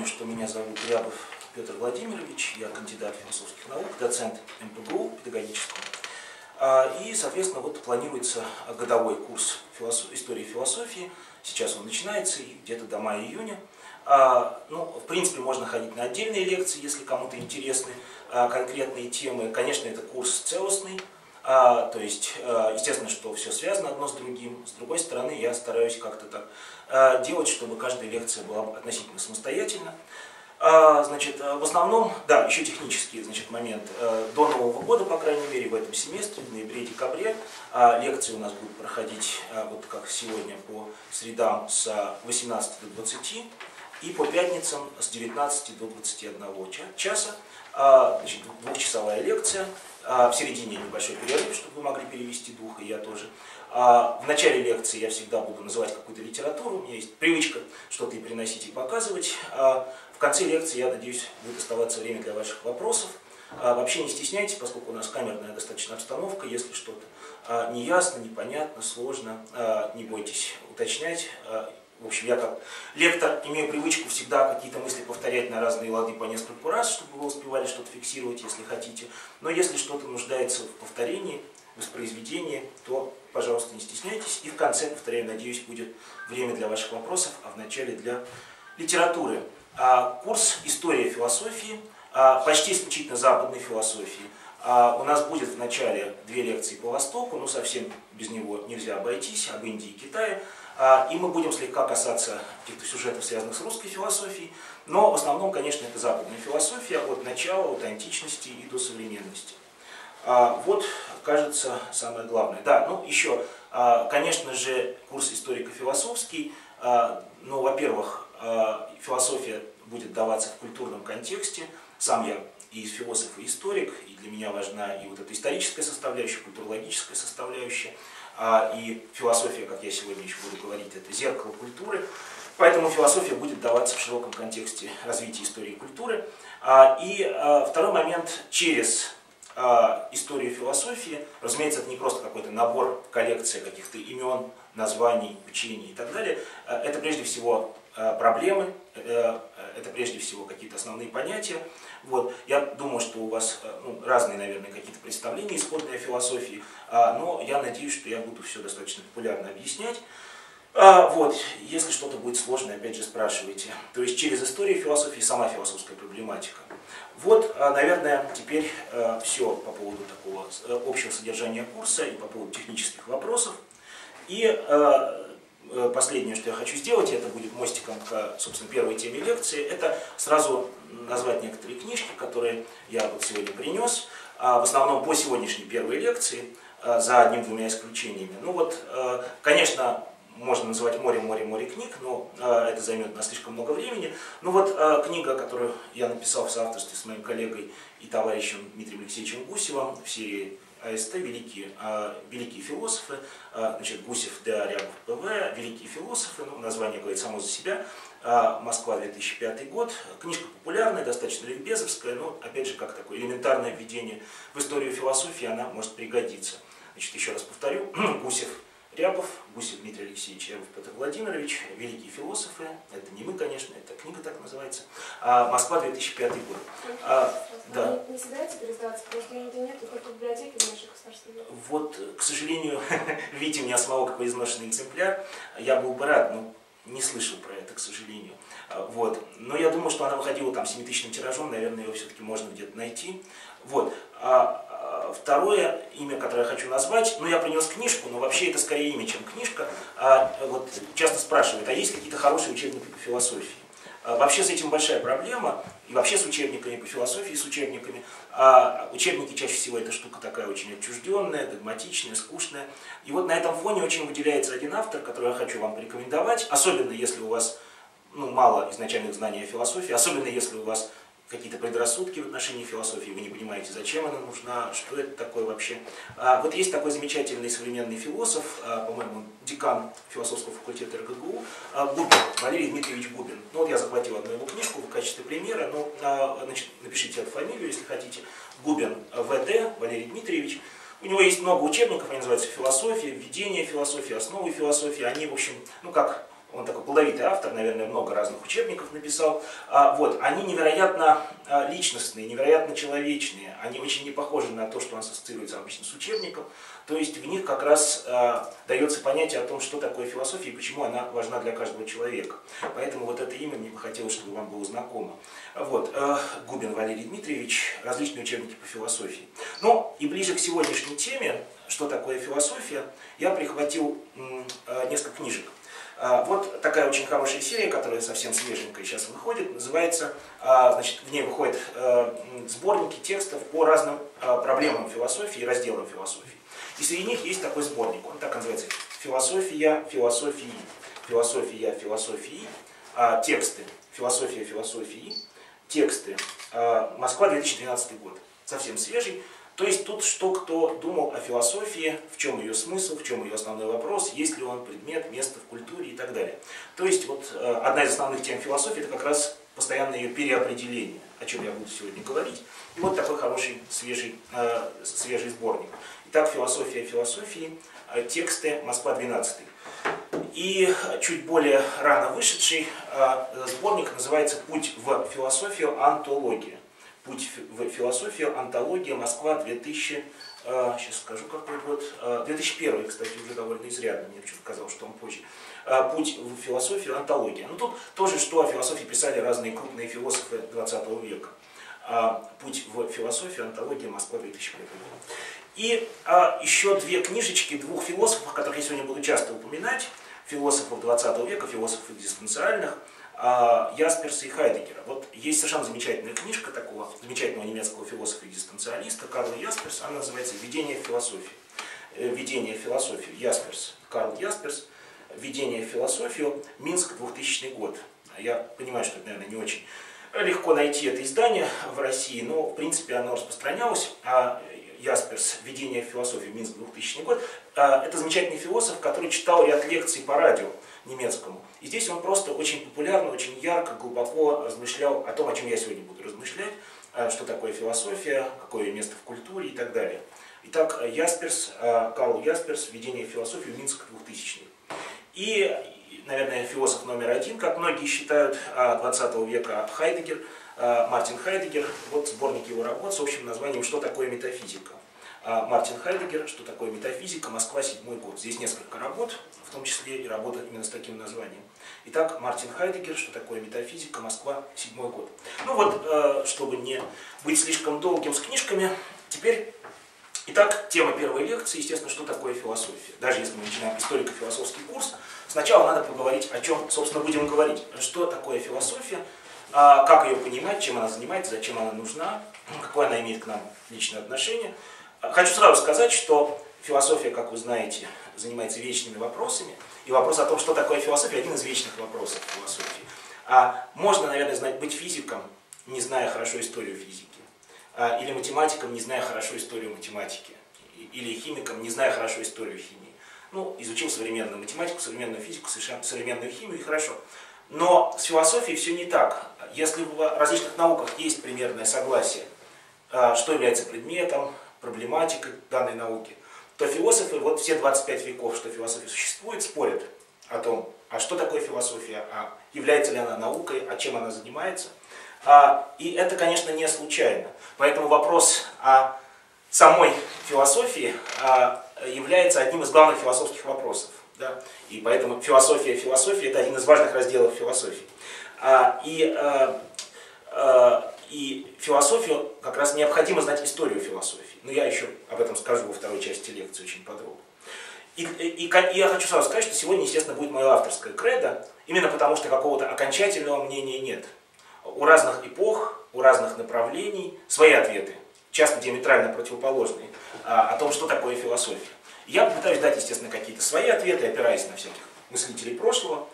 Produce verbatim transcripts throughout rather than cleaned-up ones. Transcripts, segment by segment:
напомню, что меня зовут Рябов Петр Владимирович, я кандидат философских наук, доцент эм пэ гэ у педагогического. И, соответственно, вот планируется годовой курс философ... истории философии. Сейчас он начинается где-то до мая-июня. Ну, в принципе, можно ходить на отдельные лекции, если кому-то интересны конкретные темы. Конечно, это курс целостный. А, то есть, естественно, что все связано одно с другим. С другой стороны, я стараюсь как-то так а, делать, чтобы каждая лекция была относительно самостоятельна. А, значит, в основном, да, еще технический, значит, момент. До Нового года, по крайней мере, в этом семестре, в ноябре-декабре, лекции у нас будут проходить, вот как сегодня, по средам с восемнадцати до двадцати и по пятницам с девятнадцати до двадцати одного часа. Значит, двухчасовая лекция. В середине небольшой перерыв, чтобы вы могли перевести дух, и я тоже. В начале лекции я всегда буду называть какую-то литературу, у меня есть привычка что-то и приносить, и показывать. В конце лекции, я надеюсь, будет оставаться время для ваших вопросов. Вообще не стесняйтесь, поскольку у нас камерная достаточно обстановка, если что-то неясно, непонятно, сложно, не бойтесь уточнять. В общем, я как лектор имею привычку всегда какие-то мысли повторять на разные лады по нескольку раз, чтобы вы успевали что-то фиксировать, если хотите. Но если что-то нуждается в повторении, в воспроизведении, то, пожалуйста, не стесняйтесь. И в конце, повторяю, надеюсь, будет время для ваших вопросов, а в начале для литературы. Курс «История философии», почти исключительно западной философии. У нас будет в начале две лекции по Востоку, но совсем без него нельзя обойтись, об Индии и Китае. И мы будем слегка касаться каких-то сюжетов, связанных с русской философией, но в основном, конечно, это западная философия от начала, от античности и до современности. Вот, кажется, самое главное. Да, ну еще, конечно же, курс историко-философский. Ну, во-первых, философия будет даваться в культурном контексте. Сам я и философ, и историк, и для меня важна и вот эта историческая составляющая, культурологическая составляющая. И философия, как я сегодня еще буду говорить, это зеркало культуры. Поэтому философия будет даваться в широком контексте развития истории и культуры. И второй момент, через историю философии, разумеется, это не просто какой-то набор, коллекция каких-то имен, названий, учений и так далее. Это прежде всего проблемы, это прежде всего какие-то основные понятия. Вот. Я думаю, что у вас ну, разные, наверное, какие-то представления исходной о философии, но я надеюсь, что я буду все достаточно популярно объяснять. Вот. Если что-то будет сложно, опять же, спрашивайте. То есть через историю философии сама философская проблематика. Вот, наверное, теперь все по поводу такого общего содержания курса и по поводу технических вопросов. И последнее, что я хочу сделать, это будет мостиком к, собственно, первой теме лекции, это сразу назвать некоторые книжки, которые я вот сегодня принес, в основном по сегодняшней первой лекции, за одним-двумя исключениями. Ну вот, конечно, можно называть море-море-море книг, но это займет нас слишком много времени. Ну вот книга, которую я написал в соавторстве с моим коллегой и товарищем Дмитрием Алексеевичем Гусевым в серии а эс тэ «Великие, великие философы», значит, Гусев, Д. Рябов, П В, «Великие философы», ну, название говорит само за себя, Москва, две тысячи пятый год. Книжка популярная, достаточно ликбезовская, но, опять же, как такое элементарное введение в историю философии, она может пригодиться. Значит, еще раз повторю, Гусев, Рябов, Гусев Дмитрий Алексеевич, Рябов Петр Владимирович, «Великие философы», это не мы, конечно, это книга так называется, Москва, две тысячи пятый год. А, да. Не собираетесь пересдаваться, потому что нигде нет, только в библиотеке в наших государственных. Вот, к сожалению, видите, у меня самого какой изношенный экземпляр, я был бы рад, но не слышал про это, к сожалению. Вот. Но я думаю, что она выходила там семитысячным тиражом, наверное, его все-таки можно где-то найти. Вот. А второе имя, которое я хочу назвать, ну я принес книжку, но вообще это скорее имя, чем книжка. А, вот, часто спрашивают, а есть какие-то хорошие учебники по философии? А, вообще с этим большая проблема, и вообще с учебниками по философии, с учебниками. А учебники чаще всего это штука такая очень отчужденная, догматичная, скучная. И вот на этом фоне очень выделяется один автор, который я хочу вам порекомендовать, особенно если у вас ну, мало изначальных знаний о философии, особенно если у вас какие-то предрассудки в отношении философии, вы не понимаете, зачем она нужна, что это такое вообще. А, вот есть такой замечательный современный философ, а, по-моему, декан философского факультета эр гэ гэ у, а, Губин, Валерий Дмитриевич Губин. Ну вот я захватил одну его книжку в качестве примера, ну, а, значит, напишите эту фамилию, если хотите. Губин вэ дэ, Валерий Дмитриевич. У него есть много учебников, они называются «Философия», «Введение философии», «Основы философии». Они, в общем, ну как он такой плодовитый автор, наверное, много разных учебников написал. А, вот, они невероятно а, личностные, невероятно человечные, они очень не похожи на то, что у нас ассоциируется обычно с учебником. То есть в них как раз а, дается понятие о том, что такое философия и почему она важна для каждого человека. Поэтому вот это имя мне бы хотелось, чтобы вам было знакомо. Вот, э, Губин Валерий Дмитриевич, различные учебники по философии. Ну и ближе к сегодняшней теме, что такое философия, я прихватил э, несколько книжек. Э, вот такая очень хорошая серия, которая совсем свеженькая сейчас выходит, называется, э, значит, в ней выходят э, сборники текстов по разным э, проблемам философии и разделам философии. И среди них есть такой сборник, он так называется «Философия философии». Философия философии, э, тексты «Философия философии», тексты. Москва, две тысячи двенадцатый год. Совсем свежий. То есть тут что кто думал о философии, в чем ее смысл, в чем ее основной вопрос, есть ли он предмет, место в культуре и так далее. То есть вот одна из основных тем философии — это как раз постоянное ее переопределение, о чем я буду сегодня говорить. И вот такой хороший свежий, свежий сборник. Итак, «Философия философии», тексты, Москва, двенадцатый. И чуть более рано вышедший сборник называется «Путь в философию. Антология». «Путь в философию. Антология. Москва. две тысячи». Сейчас скажу, какой год. две тысячи первый, кстати, уже довольно изрядно. Мне почему-то казалось, что он позже. «Путь в философию. Антология». Ну тут тоже, что о философии писали разные крупные философы двадцатого века. «Путь в философию. Антология. Москва. две тысячи первый год». И а, еще две книжечки двух философов, которых я сегодня буду часто упоминать, философов двадцатого века, философов экзистенциальных, а, Ясперса и Хайдеггера. Вот есть совершенно замечательная книжка такого замечательного немецкого философа-экзистенциалиста Карла Ясперса, она называется «Введение в философию». «Введение в философию». Ясперс, Карл Ясперс, «Введение в философию», Минск, двухтысячный год. Я понимаю, что это, наверное, не очень легко найти это издание в России, но, в принципе, оно распространялось. А Ясперс, «Введение в философию», Минск, двухтысячный год. Это замечательный философ, который читал ряд лекций по радио немецкому. И здесь он просто очень популярно, очень ярко, глубоко размышлял о том, о чем я сегодня буду размышлять, что такое философия, какое ее место в культуре и так далее. Итак, Ясперс, Карл Ясперс, «Введение в философию», Минск, двухтысячный. И, наверное, философ номер один, как многие считают, двадцатого века, Хайдеггер, Мартин Хайдеггер. Вот сборник его работ с общим названием «Что такое метафизика?». Мартин Хайдеггер, «Что такое метафизика?», Москва, седьмой год. Здесь несколько работ, в том числе и работа именно с таким названием. Итак, Мартин Хайдеггер, «Что такое метафизика?», Москва, седьмой год. Ну вот, чтобы не быть слишком долгим с книжками, теперь, итак, тема первой лекции, естественно, что такое философия. Даже если мы начинаем историко-философский курс, сначала надо поговорить, о чем, собственно, будем говорить. Что такое философия? Как ее понимать, чем она занимается, зачем она нужна, какое она имеет к нам личное отношение. Хочу сразу сказать, что философия, как вы знаете, занимается вечными вопросами. И вопрос о том, что такое философия, один из вечных вопросов философии. А можно, наверное, знать, быть физиком, не зная хорошо историю физики. Или математиком, не зная хорошо историю математики. Или химиком, не зная хорошо историю химии. Ну, изучил современную математику, современную физику, современную химию, и хорошо. Но с философией все не так. Если в различных науках есть примерное согласие, что является предметом, проблематикой данной науки, то философы, вот все двадцать пять веков, что философия существует, спорят о том, а что такое философия, а является ли она наукой, а чем она занимается. И это, конечно, не случайно. Поэтому вопрос о самой философии является одним из главных философских вопросов. Да? И поэтому философия философии — это один из важных разделов философии. А, и, а, а, и философию как раз необходимо знать историю философии. Но я еще об этом скажу во второй части лекции очень подробно. И, и, и я хочу сразу сказать, что сегодня, естественно, будет мое авторское кредо, именно потому что какого-то окончательного мнения нет. У разных эпох, у разных направлений свои ответы, часто диаметрально противоположные, а, о том, что такое философия. Я попытаюсь дать, естественно, какие-то свои ответы, опираясь на всяких мыслителей прошлого.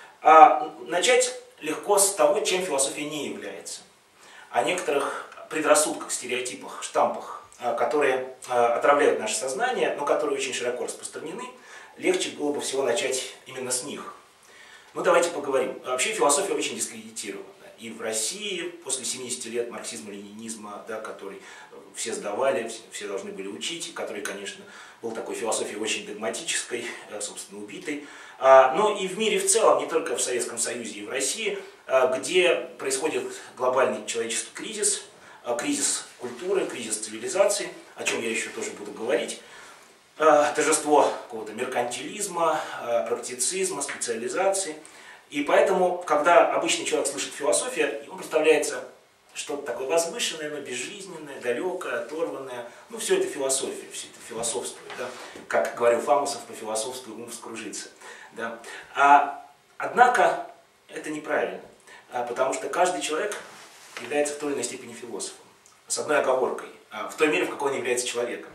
А начать легко с того, чем философия не является. О некоторых предрассудках, стереотипах, штампах, которые отравляют наше сознание, но которые очень широко распространены. Легче было бы всего начать именно с них. Ну давайте поговорим. Вообще философия очень дискредитирована. и в России после семидесяти лет марксизма-ленинизма, да, который все сдавали, все должны были учить, который, конечно, был такой философией очень догматической, собственно, убитой. Но и в мире в целом, не только в Советском Союзе и в России, где происходит глобальный человеческий кризис, кризис культуры, кризис цивилизации, о чем я еще тоже буду говорить, торжество какого-то меркантилизма, практицизма, специализации. И поэтому, когда обычный человек слышит философия, ему представляется что-то такое возвышенное, но безжизненное, далекое, оторванное. Ну, все это философия, все это философствует. Да? Как говорил Фамусов, по философству ум вскружится. Да? А, однако, это неправильно, а, потому что каждый человек является в той или иной степени философом. С одной оговоркой, а, в той мере, в какой он является человеком.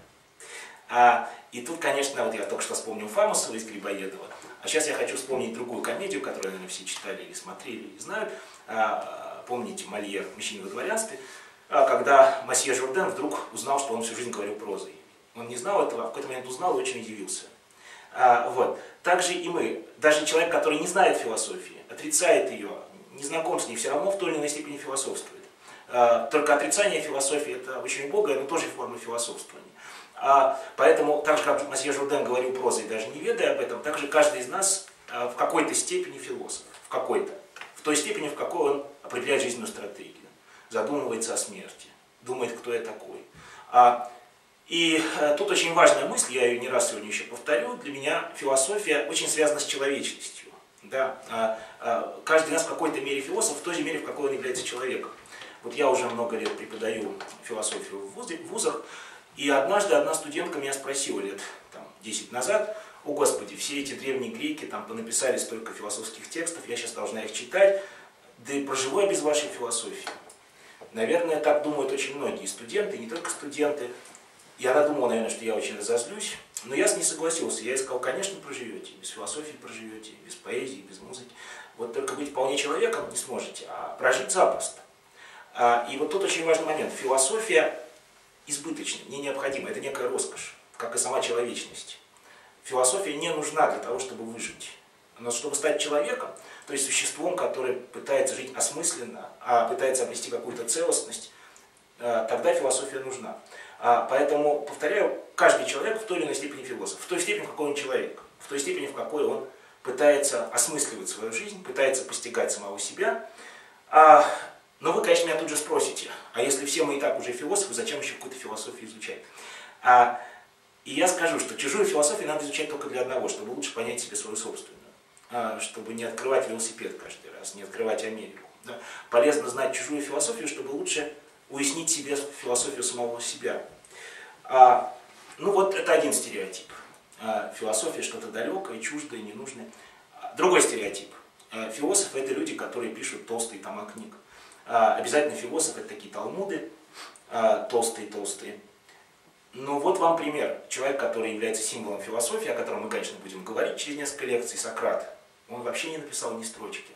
А, и тут, конечно, вот я только что вспомнил Фамусова из Грибоедова, а сейчас я хочу вспомнить другую комедию, которую, наверное, все читали или смотрели, или знают. А, помните Мольер «Мужчина во дворянстве», а, когда Мосье Журден вдруг узнал, что он всю жизнь говорил прозой. Он не знал этого, а в какой-то момент узнал и очень удивился. А, вот. Также и мы. Даже человек, который не знает философии, отрицает ее, не знаком с ней, все равно в той или иной степени философствует. А, только отрицание философии – это очень убогое, но тоже форма философствования. А, поэтому, так же, как Мосье Журден говорил прозой, даже не ведая об этом, так же каждый из нас а, в какой-то степени философ. В какой-то. В той степени, в какой он определяет жизненную стратегию, задумывается о смерти, думает, кто я такой. А, и а, тут очень важная мысль, я ее не раз сегодня еще повторю, для меня философия очень связана с человечностью. Да? А, а, каждый из нас в какой-то мере философ, в той же мере, в какой он является человеком. Вот я уже много лет преподаю философию в, вузе, в вузах, и однажды одна студентка меня спросила лет там, десять назад: «О Господи, все эти древние греки там понаписали столько философских текстов, я сейчас должна их читать, да и проживу я без вашей философии». Наверное, так думают очень многие студенты, не только студенты. И она думала, наверное, что я очень разозлюсь, но я с ней согласился. Я ей сказал: конечно, проживете, без философии проживете, без поэзии, без музыки. Вот только быть вполне человеком не сможете, а прожить запросто. И вот тут очень важный момент. Философия избыточна, не необходима, это некая роскошь, как и сама человечность. Философия не нужна для того, чтобы выжить. Но чтобы стать человеком, то есть существом, которое пытается жить осмысленно, а пытается обрести какую-то целостность, тогда философия нужна. Поэтому, повторяю, каждый человек в той или иной степени философ. В той степени, в какой он человек, в той степени, в какой он пытается осмысливать свою жизнь, пытается постигать самого себя. Но вы, конечно, меня тут же спросите: а если все мы и так уже философы, зачем еще какую-то философию изучать? А, и я скажу, что чужую философию надо изучать только для одного, чтобы лучше понять себе свою собственную. А, чтобы не открывать велосипед каждый раз, не открывать Америку. Да? Полезно знать чужую философию, чтобы лучше уяснить себе философию самого себя. А, ну вот это один стереотип. А, философия что-то далекое, чуждое, ненужное. А, другой стереотип. А, философы — это люди, которые пишут толстые тома книг. Обязательно философы — это такие талмуды, толстые-толстые. Ну вот вам пример. Человек, который является символом философии, о котором мы, конечно, будем говорить через несколько лекций, Сократ, он вообще не написал ни строчки.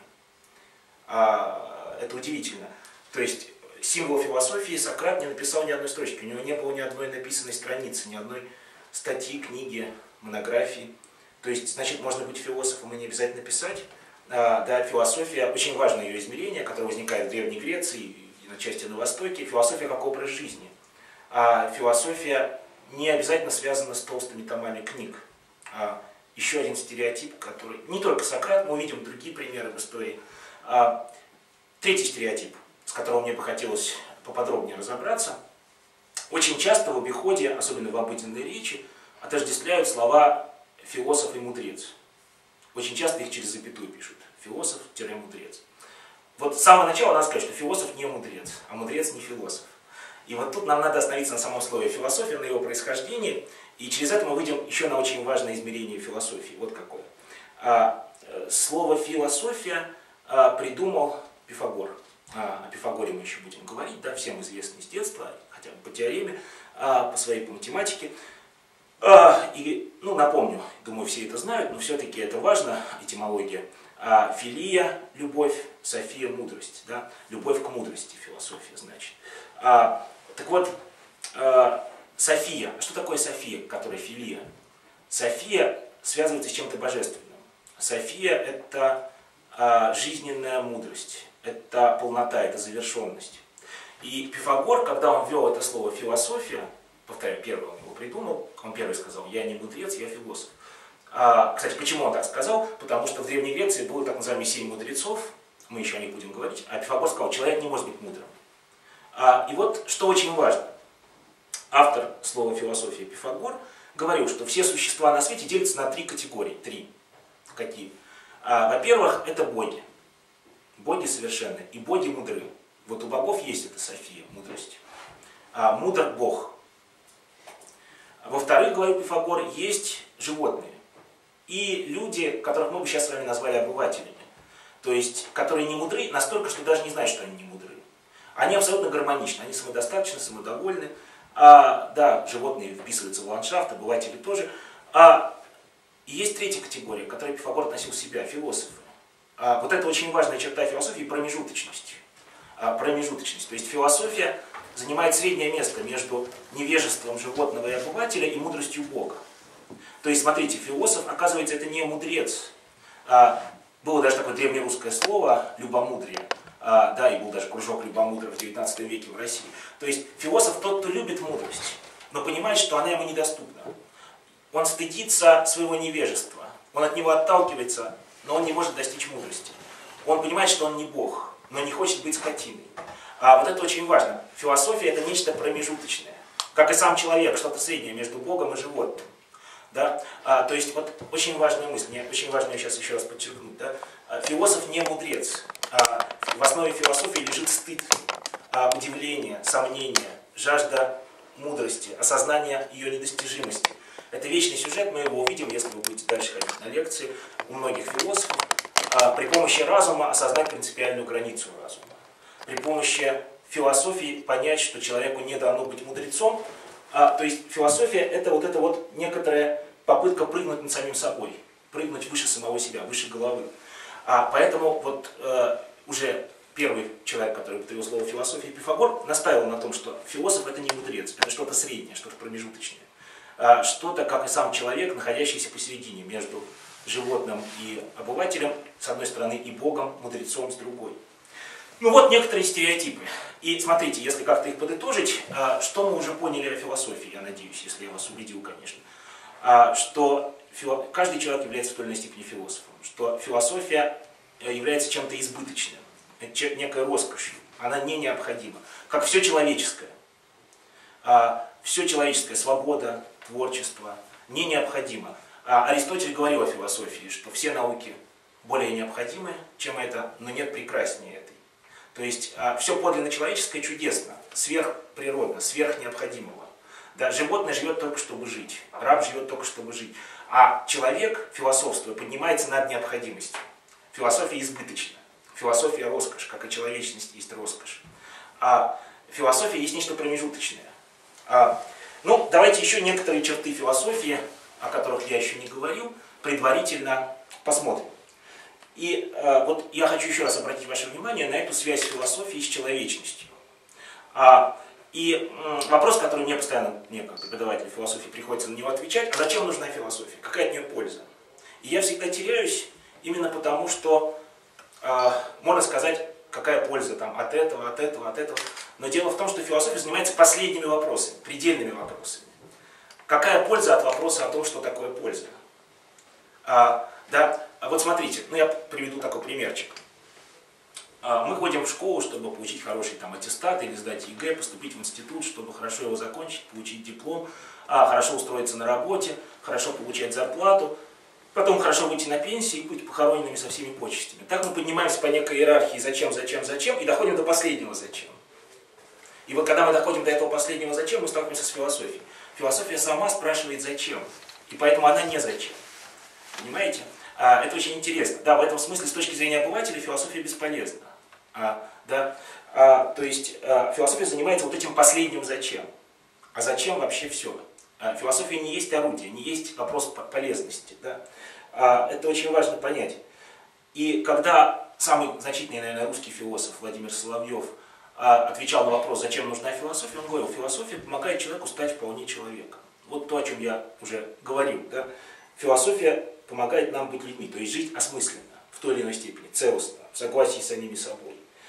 Это удивительно. То есть символ философии Сократ не написал ни одной строчки. У него не было ни одной написанной страницы, ни одной статьи, книги, монографии. То есть, значит, можно быть философом и не обязательно писать. Да, философия, очень важное ее измерение, которое возникает в Древней Греции и на части на Востоке, философия как образ жизни. А философия не обязательно связана с толстыми томами книг. А еще один стереотип, который... Не только Сократ, мы увидим другие примеры в истории. А третий стереотип, с которым мне бы хотелось поподробнее разобраться. Очень часто в обиходе, особенно в обыденной речи, отождествляют слова «философ» и «мудрец». Очень часто их через запятую пишут. Философ-мудрец. Вот с самого начала надо сказать, что философ не мудрец, а мудрец не философ. И вот тут нам надо остановиться на самом слове философия, на его происхождении, и через это мы выйдем еще на очень важное измерение философии. Вот какое. А, слово философия а, придумал Пифагор. А, о Пифагоре мы еще будем говорить, да, всем известный с детства, хотя бы по теореме, а, по своей по математике. И, ну, напомню, думаю, все это знают, но все-таки это важно, этимология. А, филия – любовь, софия – мудрость. Да? Любовь к мудрости, философия, значит. А, так вот, а, софия. Что такое софия, которая филия? София связывается с чем-то божественным. София – это а, жизненная мудрость. это полнота, это завершенность. И Пифагор, когда он ввел это слово «философия», повторяю, первый он его придумал, он первый сказал: «Я не мудрец, я философ». А, кстати, почему он так сказал? Потому что в Древней Греции было так называемые семь мудрецов, мы еще о них будем говорить, а Пифагор сказал: человек не может быть мудрым. А, и вот что очень важно. Автор слова «философия» Пифагор говорил, что все существа на свете делятся на три категории. Три. Какие? А, во-первых, это боги. Боги совершенные. И боги мудры. Вот у богов есть эта София, мудрость. А, мудр Бог. Во-вторых, говорил Пифагор, есть животные. И люди, которых мы бы сейчас с вами назвали обывателями. То есть, которые не мудры настолько, что даже не знают, что они не мудры. Они абсолютно гармоничны, они самодостаточны, самодовольны. А, да, животные вписываются в ландшафт, обыватели тоже. А есть третья категория, к которой Пифагор относил себя, философы. А, вот это очень важная черта философии — промежуточность. А, промежуточность. То есть философия занимает среднее место между невежеством животного и обывателя и мудростью Бога. То есть, смотрите, философ, оказывается, это не мудрец. А, было даже такое древнерусское слово «любомудрие». А, да, и был даже кружок любомудрых в девятнадцатом веке в России. То есть философ тот, кто любит мудрость, но понимает, что она ему недоступна. Он стыдится своего невежества, он от него отталкивается, но он не может достичь мудрости. Он понимает, что он не Бог, но не хочет быть скотиной. А вот это очень важно. Философия — это нечто промежуточное. Как и сам человек, что-то среднее между Богом и животным. Да? А, то есть вот очень важная мысль, мне очень важно ее сейчас еще раз подчеркнуть. Да? А, философ не мудрец. А, в основе философии лежит стыд, а, удивление, сомнение, жажда мудрости, осознание ее недостижимости. Это вечный сюжет, мы его увидим, если вы будете дальше ходить на лекции, у многих философов. А, при помощи разума осознать принципиальную границу разума. При помощи философии понять, что человеку не дано быть мудрецом. А, то есть философия — это вот эта вот некоторая попытка прыгнуть над самим собой, прыгнуть выше самого себя, выше головы. А, поэтому вот э, уже первый человек, который употребил слово «философия», Пифагор, настаивал на том, что философ — это не мудрец, это что-то среднее, что-то промежуточное. А, что-то, как и сам человек, находящийся посередине между животным и обывателем, с одной стороны, и Богом, мудрецом, с другой. Ну вот некоторые стереотипы. И смотрите, если как-то их подытожить, что мы уже поняли о философии, я надеюсь, если я вас убедил, конечно, что каждый человек является в той или иной степени философом, что философия является чем-то избыточным, некой роскошью, она не необходима, как все человеческое. Все человеческое, свобода, творчество, не необходимо. Аристотель говорил о философии, что все науки более необходимы, чем это, но нет прекраснее этой. То есть а, все подлинно человеческое чудесно, сверхприродно, сверхнеобходимого. Да, животное живет только чтобы жить, раб живет только чтобы жить. А человек, философствуя, поднимается над необходимостью. Философия избыточна. Философия — роскошь, как и человечность есть роскошь. А философия есть нечто промежуточное. А, ну, давайте еще некоторые черты философии, о которых я еще не говорил, предварительно посмотрим. И э, вот я хочу еще раз обратить ваше внимание на эту связь философии с человечностью. А, и э, вопрос, который мне постоянно, мне как преподавателю философии, приходится на него отвечать: а зачем нужна философия? Какая от нее польза? И я всегда теряюсь именно потому, что э, можно сказать, какая польза там, от этого, от этого, от этого. Но дело в том, что философия занимается последними вопросами, предельными вопросами. Какая польза от вопроса о том, что такое польза? А, да, вот смотрите, ну я приведу такой примерчик. А, мы ходим в школу, чтобы получить хороший там аттестат или сдать ЕГЭ, поступить в институт, чтобы хорошо его закончить, получить диплом, а, хорошо устроиться на работе, хорошо получать зарплату, потом хорошо выйти на пенсию и быть похороненными со всеми почестями. Так мы поднимаемся по некой иерархии «зачем, зачем, зачем» и доходим до последнего «зачем». И вот когда мы доходим до этого последнего «зачем», мы сталкиваемся с философией. Философия сама спрашивает «зачем?», и поэтому она не «зачем». Понимаете? А, это очень интересно. Да, в этом смысле, с точки зрения обывателя, философия бесполезна. А, да, а, то есть а, философия занимается вот этим последним «зачем?». А зачем вообще все? А, философия не есть орудие, не есть вопрос полезности. Да? А, это очень важно понять. И когда самый значительный, наверное, русский философ Владимир Соловьев а, отвечал на вопрос, зачем нужна философия, он говорил: философия помогает человеку стать вполне человеком. Вот то, о чем я уже говорил. Да? Философия помогает нам быть людьми, то есть жить осмысленно, в той или иной степени, целостно, в согласии с самими собой.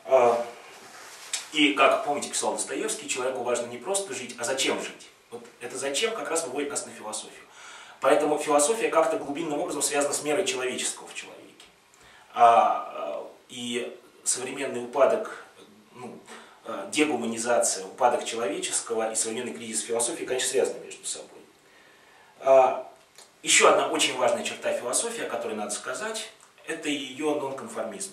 И, как, помните, писал Достоевский, человеку важно не просто жить, а зачем жить. Вот это зачем как раз выводит нас на философию. Поэтому философия как-то глубинным образом связана с мерой человеческого в человеке. А, и современный упадок, ну, дегуманизация, упадок человеческого и современный кризис философии, конечно, связаны между собой. А, еще одна очень важная черта философии, о которой надо сказать, это ее нонконформизм.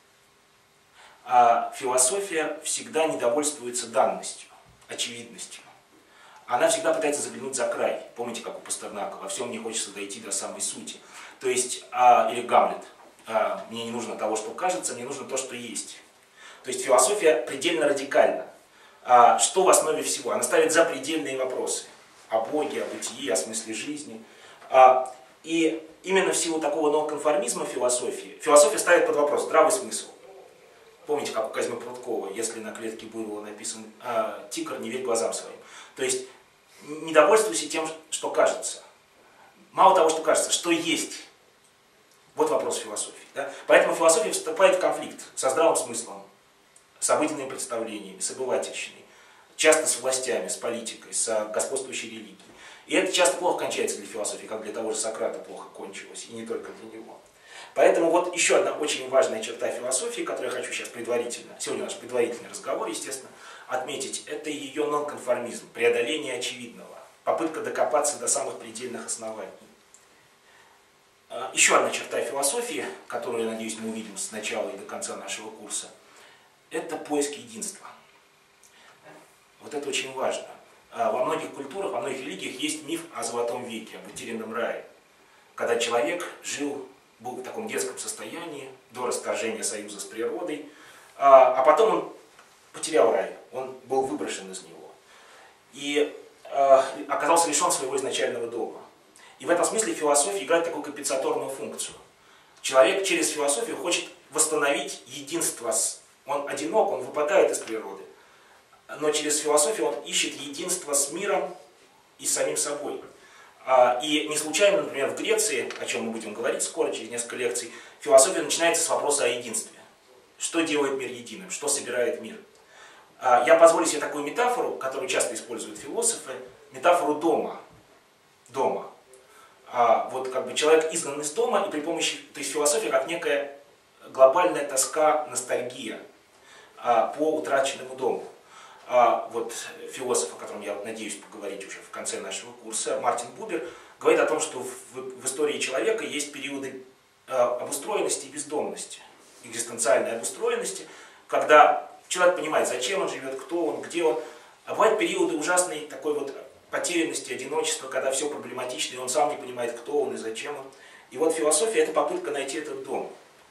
А философия всегда недовольствуется данностью, очевидностью. Она всегда пытается заглянуть за край. Помните, как у Пастернака, во всем мне хочется дойти до самой сути. То есть, а, или Гамлет, а, мне не нужно того, что кажется, мне нужно то, что есть. То есть философия предельно радикальна. А, что в основе всего? Она ставит запредельные вопросы о Боге, о бытии, о смысле жизни. А, и именно в силу такого нонконформизма философии, философия ставит под вопрос здравый смысл. Помните, как у Казьмы Прудкова, если на клетке буйвола написан а, «Тигр, не верь глазам своим». То есть не довольствуйся тем, что кажется. Мало того, что кажется, что есть. Вот вопрос философии. Да? Поэтому философия вступает в конфликт со здравым смыслом, с обыденными представлениями, с обывательщиной, часто с властями, с политикой, с господствующей религией. И это часто плохо кончается для философии, как для того же Сократа плохо кончилось, и не только для него. Поэтому вот еще одна очень важная черта философии, которую я хочу сейчас предварительно, сегодня наш предварительный разговор, естественно, отметить, это ее нонконформизм, преодоление очевидного, попытка докопаться до самых предельных оснований. Еще одна черта философии, которую, я надеюсь, мы увидим с начала и до конца нашего курса, это поиск единства. Вот это очень важно. Во многих культурах, во многих религиях есть миф о золотом веке, об утерянном рае, когда человек жил, был в таком детском состоянии до расторжения союза с природой, а потом он потерял рай, он был выброшен из него и оказался лишен своего изначального дома. И в этом смысле философия играет такую компенсаторную функцию. Человек через философию хочет восстановить единство. С... Он одинок, он выпадает из природы. Но через философию он ищет единство с миром и с самим собой. И не случайно, например, в Греции, о чем мы будем говорить скоро, через несколько лекций, философия начинается с вопроса о единстве. Что делает мир единым? Что собирает мир? Я позволю себе такую метафору, которую часто используют философы, метафору дома. Дома. Вот как бы человек изгнан из дома, и при помощи, то есть философия как некая глобальная тоска, ностальгия по утраченному дому. Вот философ, о котором я надеюсь поговорить уже в конце нашего курса, Мартин Бубер, говорит о том, что в, в истории человека есть периоды обустроенности и бездомности, экзистенциальной обустроенности, когда человек понимает, зачем он живет, кто он, где он. А бывают периоды ужасной такой вот потерянности, одиночества, когда все проблематично, и он сам не понимает, кто он и зачем он. И вот философия – это попытка найти этот дом.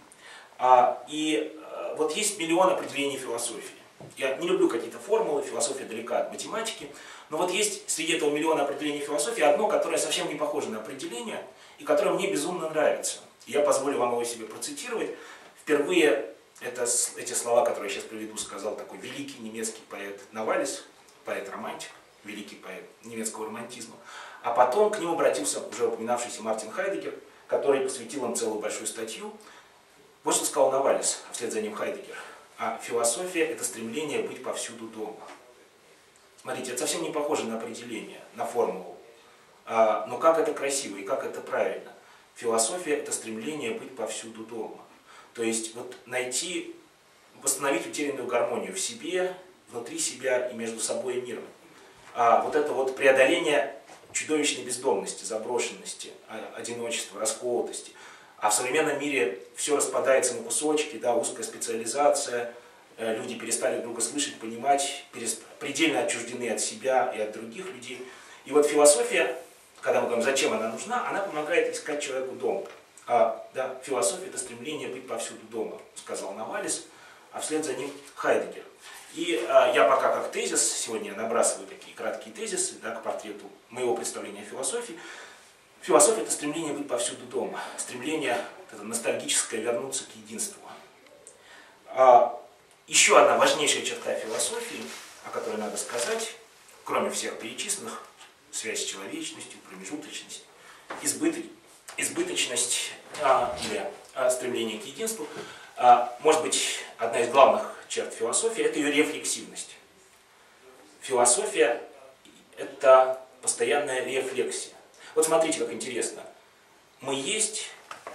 И вот есть миллион определений философии. Я не люблю какие-то формулы, философия далека от математики, но вот есть среди этого миллиона определений философии одно, которое совсем не похоже на определение, и которое мне безумно нравится. И я позволю вам его себе процитировать. Впервые это, эти слова, которые я сейчас приведу, сказал такой великий немецкий поэт Навалис, поэт-романтик, великий поэт немецкого романтизма. А потом к нему обратился уже упоминавшийся Мартин Хайдеггер, который посвятил им целую большую статью. Вот что сказал Навалис, а вслед за ним Хайдеггер. А философия – это стремление быть повсюду дома. Смотрите, это совсем не похоже на определение, на формулу. А, но как это красиво и как это правильно. Философия – это стремление быть повсюду дома. То есть вот найти, восстановить утерянную гармонию в себе, внутри себя и между собой и миром. А, вот это вот преодоление чудовищной бездомности, заброшенности, одиночества, расколотости. А в современном мире все распадается на кусочки, да, узкая специализация, люди перестали друг друга слышать, понимать, предельно отчуждены от себя и от других людей. И вот философия, когда мы говорим, зачем она нужна, она помогает искать человеку дом. А, да, философия – это стремление быть повсюду дома, сказал Навалис, а вслед за ним Хайдеггер. И а, я пока как тезис, сегодня я набрасываю такие краткие тезисы, да, к портрету моего представления о философии. Философия – это стремление быть повсюду дома, стремление это ностальгическое вернуться к единству. А, еще одна важнейшая черта философии, о которой надо сказать, кроме всех перечисленных, связь с человечностью, промежуточность, избыток, избыточность а, или а, стремление к единству, а, может быть, одна из главных черт философии – это ее рефлексивность. Философия – это постоянная рефлексия. Вот смотрите, как интересно. Мы есть,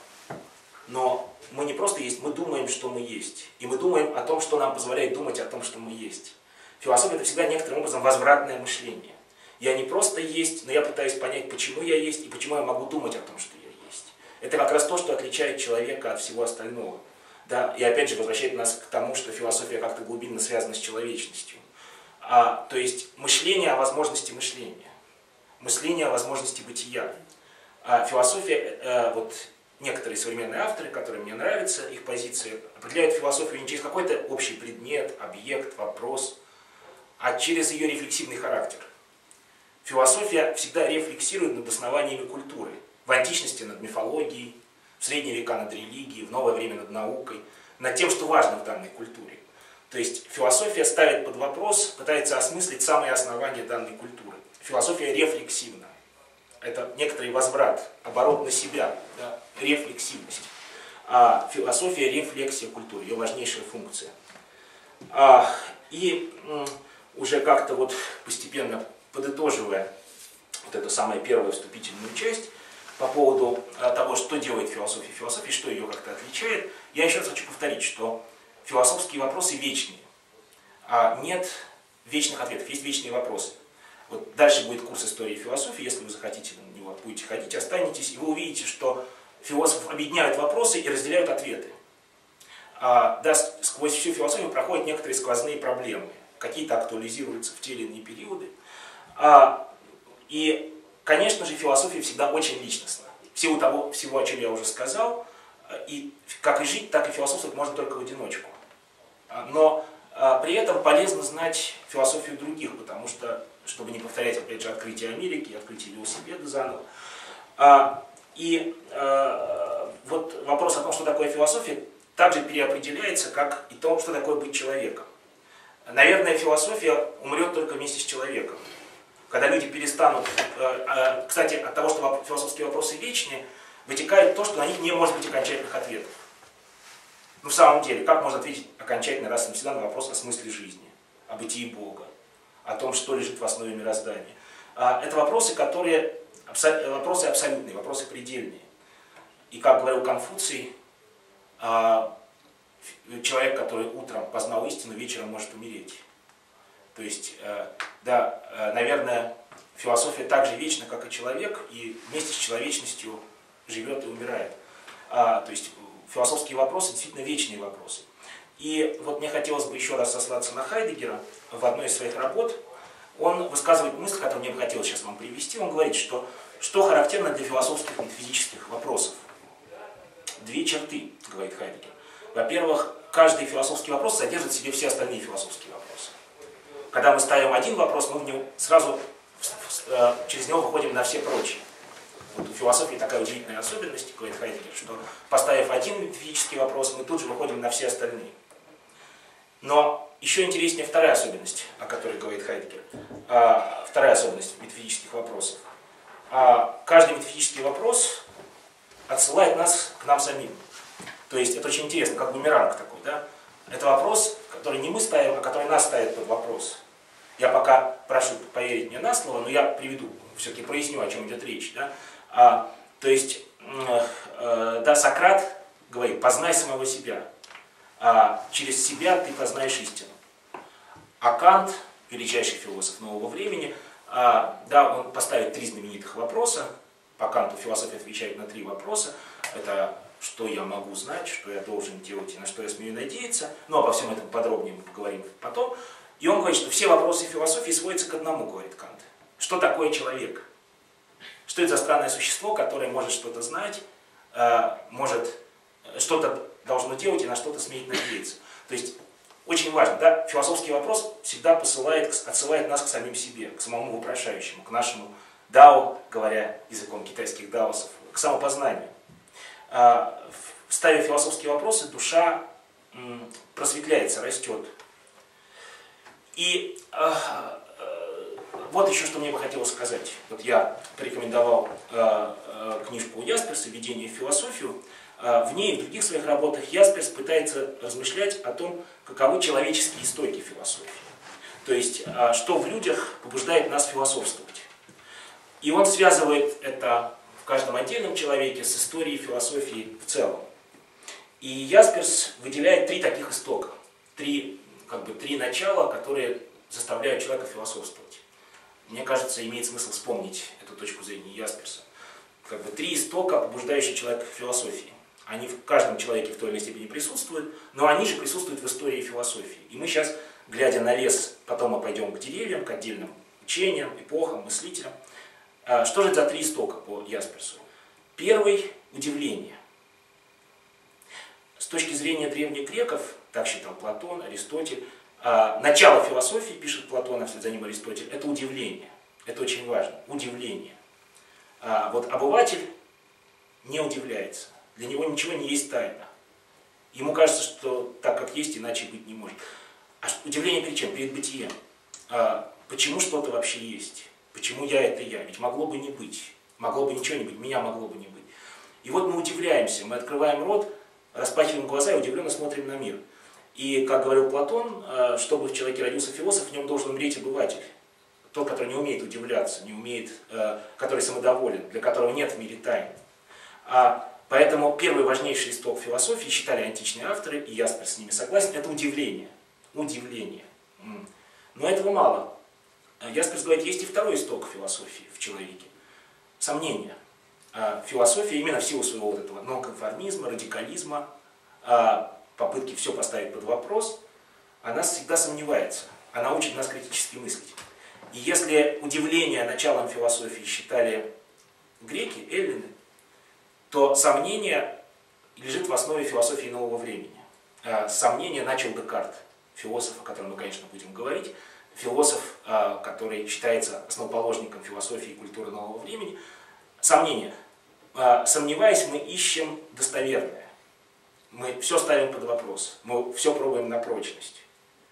но мы не просто есть, мы думаем, что мы есть. И мы думаем о том, что нам позволяет думать о том, что мы есть. Философия – это всегда некоторым образом возвратное мышление. Я не просто есть, но я пытаюсь понять, почему я есть и почему я могу думать о том, что я есть. Это как раз то, что отличает человека от всего остального. Да? И опять же возвращает нас к тому, что философия как-то глубинно связана с человечностью. А, то есть мышление о возможности мышления. Мышление о возможности бытия. А философия, а, вот некоторые современные авторы, которые мне нравятся, их позиции, определяют философию не через какой-то общий предмет, объект, вопрос, а через ее рефлексивный характер. Философия всегда рефлексирует над основаниями культуры. В античности над мифологией, в средние века над религией, в новое время над наукой, над тем, что важно в данной культуре. То есть философия ставит под вопрос, пытается осмыслить самые основания данной культуры. Философия рефлексивна. Это некоторый возврат, оборот на себя, да, рефлексивность. А философия – рефлексия культуры, ее важнейшая функция. А, и м, уже как-то вот постепенно подытоживая вот эту самую первую вступительную часть по поводу а, того, что делает философия философии, что ее как-то отличает, я еще раз хочу повторить, что философские вопросы вечные. А нет вечных ответов, есть вечные вопросы. Вот дальше будет курс истории философии, если вы захотите на него будете ходить, останетесь, и вы увидите, что философы объединяют вопросы и разделяют ответы. А, да, сквозь всю философию проходят некоторые сквозные проблемы, какие-то актуализируются в те или иные периоды. А, и, конечно же, философия всегда очень личностна. В силу того, всего, о чем я уже сказал, и как и жить, так и философствовать можно только в одиночку. Но а, при этом полезно знать философию других, потому что, чтобы не повторять, опять же, открытие Америки, открытие велосипеда заново. А, и а, вот вопрос о том, что такое философия, также переопределяется, как и то, что такое быть человеком. Наверное, философия умрет только вместе с человеком. Когда люди перестанут... Кстати, от того, что философские вопросы вечные, вытекает то, что на них не может быть окончательных ответов. Ну, в самом деле, как можно ответить окончательно раз и навсегда на вопрос о смысле жизни, о бытии Бога, о том, что лежит в основе мироздания? Это вопросы, которые... Вопросы абсолютные, вопросы предельные. И, как говорил Конфуций, человек, который утром познал истину, вечером может умереть. То есть, да, наверное, философия так же вечна, как и человек, и вместе с человечностью живет и умирает. То есть, философские вопросы действительно вечные вопросы. И вот мне хотелось бы еще раз сослаться на Хайдеггера в одной из своих работ. Он высказывает мысль, которую мне бы хотелось сейчас вам привести. Он говорит, что, что характерно для философских и метафизических вопросов. Две черты, говорит Хайдеггер. Во-первых, каждый философский вопрос содержит в себе все остальные философские вопросы. Когда мы ставим один вопрос, мы в него сразу через него выходим на все прочие. Вот у философии такая удивительная особенность, говорит Хайдеггер, что поставив один метафизический вопрос, мы тут же выходим на все остальные. Но еще интереснее вторая особенность, о которой говорит Хайдеггер. А, вторая особенность метафизических вопросов. А, каждый метафизический вопрос отсылает нас к нам самим. То есть это очень интересно, как бумеранг такой, да? Это вопрос, который не мы ставим, а который нас ставит под вопрос. Я пока прошу поверить мне на слово, но я приведу, все-таки проясню, о чем идет речь. Да? А, то есть, э, э, да, Сократ говорит, познай самого себя. А через себя ты познаешь истину. А Кант, величайший философ нового времени, а, да, он поставит три знаменитых вопроса. По Канту философия отвечает на три вопроса. Это что я могу знать, что я должен делать и на что я смею надеяться. Но обо всем этом подробнее мы поговорим потом. И он говорит, что все вопросы философии сводятся к одному, говорит Кант. Что такое человек? Что это за странное существо, которое может что-то знать, может что-то должно делать и на что-то смеет надеяться. То есть очень важно, да, философский вопрос всегда посылает, отсылает нас к самим себе, к самому вопрошающему, к нашему дао, говоря языком китайских даосов, к самопознанию. Ставя философские вопросы, душа просветляется, растет. И э, э, вот еще что мне бы хотелось сказать. Вот я порекомендовал э, э, книжку у Ясперса «Введение в философию». Э, в ней и в других своих работах Ясперс пытается пытается размышлять о том, каковы человеческие истоки философии. То есть, что в людях побуждает нас философствовать. И он связывает это в каждом отдельном человеке с историей философии в целом. И Ясперс выделяет три таких истока, три, как бы, три начала, которые заставляют человека философствовать. Мне кажется, имеет смысл вспомнить эту точку зрения Ясперса. Как бы три истока, побуждающие человека к философии. Они в каждом человеке в той или иной степени присутствуют, но они же присутствуют в истории философии. И мы сейчас, глядя на лес, потом мы пойдем к деревьям, к отдельным учениям, эпохам, мыслителям. Что же это за три истока по Ясперсу? Первый – удивление. С точки зрения древних греков, так считал Платон, Аристотель, начало философии, пишет Платон, а вслед за ним Аристотель, это удивление. Это очень важно. Удивление. Вот обыватель не удивляется. Для него ничего не есть тайна. Ему кажется, что так, как есть, иначе быть не может. А удивление перед чем? Перед бытием. Почему что-то вообще есть? Почему я это я? Ведь могло бы не быть. Могло бы ничего не быть. Меня могло бы не быть. И вот мы удивляемся. Мы открываем рот, распахиваем глаза и удивленно смотрим на мир. И, как говорил Платон, чтобы в человеке родился философ, в нем должен умереть обыватель. Тот, который не умеет удивляться, не умеет, который самодоволен, для которого нет в мире тайн. А поэтому первый важнейший исток философии, считали античные авторы, и Ясперс с ними согласен, это удивление. Удивление. Но этого мало. Ясперс говорит, есть и второй исток философии в человеке. Сомнение. Философия именно в силу своего вот этого нонконформизма, радикализма, попытки все поставить под вопрос, она всегда сомневается. Она учит нас критически мыслить. И если удивление началом философии считали греки, эллины, то сомнение лежит в основе философии нового времени. Сомнение начал Декарт, философ, о котором мы, конечно, будем говорить, философ, который считается основоположником философии и культуры нового времени. Сомнение. Сомневаясь, мы ищем достоверное. Мы все ставим под вопрос, мы все пробуем на прочность.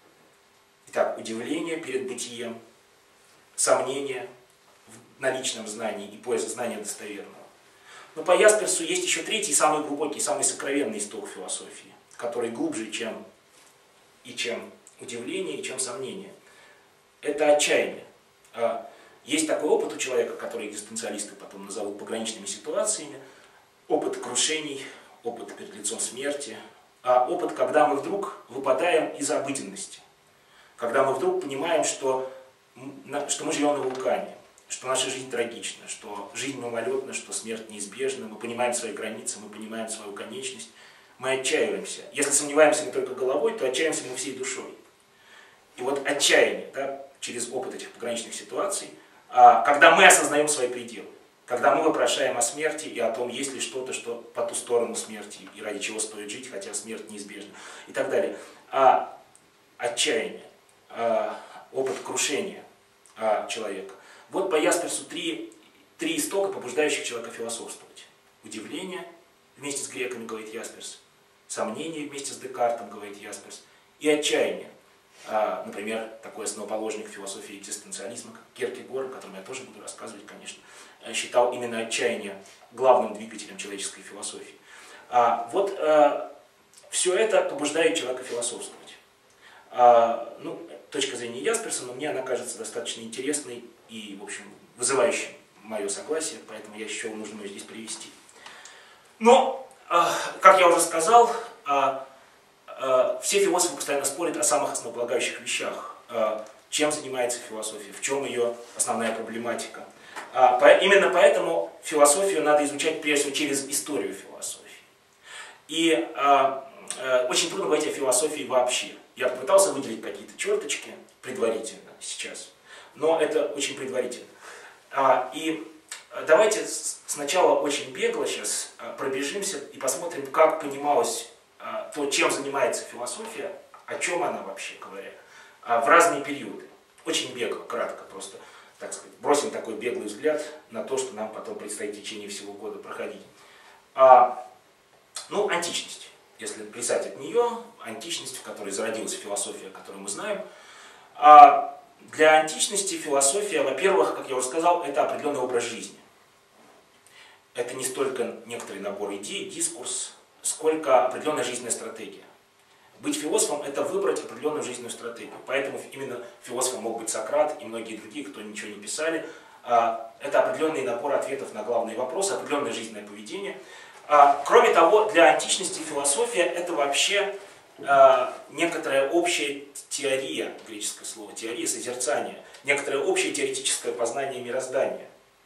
Итак, удивление перед бытием, сомнение в наличном знании и поиск знания достоверного. Но по Ясперсу есть еще третий, самый глубокий, самый сокровенный исток философии, который глубже, чем и чем удивление, и чем сомнение. Это отчаяние. Есть такой опыт у человека, который экзистенциалисты потом назовут пограничными ситуациями, опыт крушений, опыт перед лицом смерти, а опыт, когда мы вдруг выпадаем из обыденности, когда мы вдруг понимаем, что, что мы живем на вулкане, что наша жизнь трагична, что жизнь мимолетна, что смерть неизбежна, мы понимаем свои границы, мы понимаем свою конечность, мы отчаиваемся. Если сомневаемся не только головой, то отчаиваемся мы всей душой. И вот отчаяние, да, через опыт этих пограничных ситуаций, когда мы осознаем свои пределы, когда мы вопрошаем о смерти и о том, есть ли что-то, что по ту сторону смерти, и ради чего стоит жить, хотя смерть неизбежна, и так далее. А отчаяние, а опыт крушения а человека. Вот по Ясперсу три, три истока, побуждающих человека философствовать. Удивление вместе с греками, говорит Ясперс, сомнение вместе с Декартом, говорит Ясперс, и отчаяние. А, например, такой основоположник философии экзистенциализма, как Кьеркегор, о котором я тоже буду рассказывать, конечно, считал именно отчаяние главным двигателем человеческой философии. А, вот а, все это побуждает человека философствовать. А, ну, точка зрения Ясперса, но мне она кажется достаточно интересной и, в общем, вызывающей мое согласие, поэтому я считал нужно ее здесь привести. Но, а, как я уже сказал, а, все философы постоянно спорят о самых основополагающих вещах. Чем занимается философия, в чем ее основная проблематика. Именно поэтому философию надо изучать прежде всего через историю философии. И очень трудно говорить о философии вообще. Я попытался выделить какие-то черточки предварительно сейчас, но это очень предварительно. И давайте сначала очень бегло сейчас пробежимся и посмотрим, как понималось то, чем занимается философия, о чем она вообще говоря, в разные периоды. Очень бегло, кратко, просто, так сказать, бросим такой беглый взгляд на то, что нам потом предстоит в течение всего года проходить. А, ну, античность. Если плясать от нее, античность, в которой зародилась философия, которую мы знаем. А для античности философия, во-первых, как я уже сказал, это определенный образ жизни. Это не столько некоторый набор идей, дискурс, сколько определенная жизненная стратегия. Быть философом – это выбрать определенную жизненную стратегию. Поэтому именно философом мог быть Сократ и многие другие, кто ничего не писали. Это определенный набор ответов на главные вопросы, определенное жизненное поведение. Кроме того, для античности философия – это вообще некоторая общая теория, греческое слово, теория созерцания, некоторое общее теоретическое познание мироздания.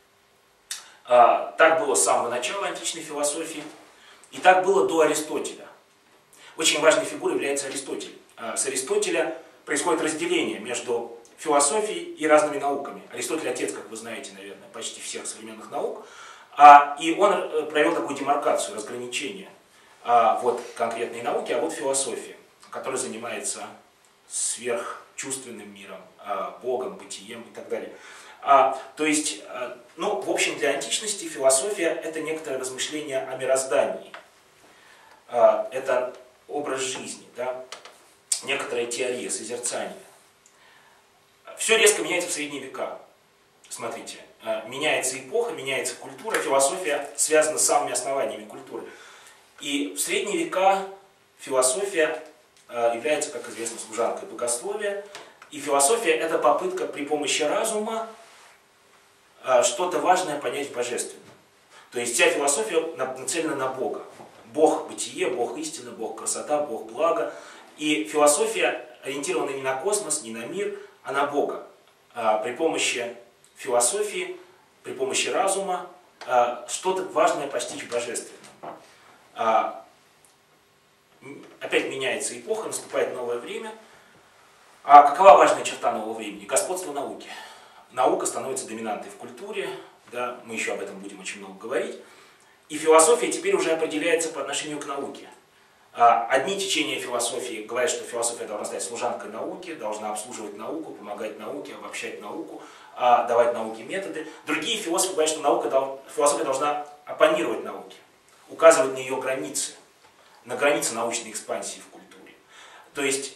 Так было с самого начала античной философии, и так было до Аристотеля. Очень важной фигурой является Аристотель. С Аристотеля происходит разделение между философией и разными науками. Аристотель отец, как вы знаете, наверное, почти всех современных наук. И он провел такую демаркацию, разграничение. Вот конкретные науки, а вот философия, которая занимается сверхчувственным миром, Богом, бытием и так далее. То есть, ну, в общем, для античности философия – это некоторое размышление о мироздании. Это образ жизни, да? Некоторая теория, созерцание. Все резко меняется в средние века. Смотрите, меняется эпоха, меняется культура, философия связана с самыми основаниями культуры. И в средние века философия является, как известно, служанкой богословия. И философия – это попытка при помощи разума что-то важное понять в божественном. То есть вся философия нацелена на Бога. Бог бытие, Бог истина, Бог красота, Бог благо. И философия ориентирована не на космос, не на мир, а на Бога. При помощи философии, при помощи разума что-то важное постичь в божественном. Опять меняется эпоха, наступает новое время. А какова важная черта нового времени? Господство науки. Наука становится доминантой в культуре, да, мы еще об этом будем очень много говорить. И философия теперь уже определяется по отношению к науке. Одни течения философии говорят, что философия должна стать служанкой науки, должна обслуживать науку, помогать науке, обобщать науку, давать науке методы. Другие философы говорят, что наука, философия должна оппонировать науке, указывать на ее границы, на границы научной экспансии в культуре. То есть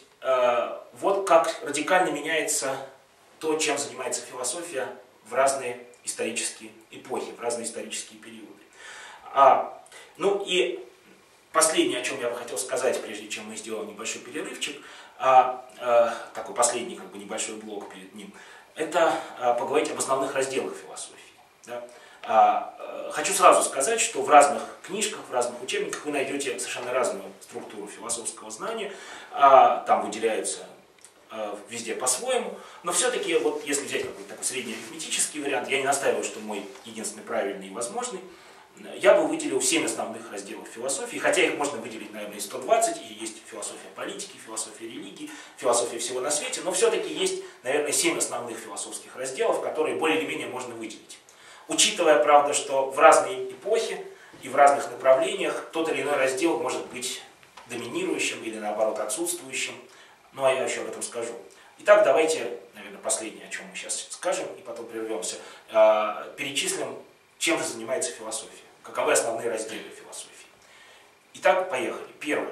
вот как радикально меняется то, чем занимается философия в разные исторические эпохи, в разные исторические периоды. А, ну и последнее, о чем я бы хотел сказать, прежде чем мы сделаем небольшой перерывчик, а, а, такой последний как бы небольшой блок перед ним, это а, поговорить об основных разделах философии. Да? А, а, хочу сразу сказать, что в разных книжках, в разных учебниках вы найдете совершенно разную структуру философского знания, а, там выделяются везде по-своему, но все-таки, вот если взять какой-то такой среднеарифметический вариант, я не настаиваю, что мой единственный правильный и возможный, я бы выделил семь основных разделов философии, хотя их можно выделить, наверное, и сто двадцать, и есть философия политики, философия религии, философия всего на свете, но все-таки есть, наверное, семь основных философских разделов, которые более или менее можно выделить. Учитывая, правда, что в разные эпохи и в разных направлениях тот или иной раздел может быть доминирующим или, наоборот, отсутствующим. Ну, а я еще об этом скажу. Итак, давайте, наверное, последнее, о чем мы сейчас скажем, и потом прервемся. Перечислим, чем же занимается философия. Каковы основные разделы философии. Итак, поехали. Первое.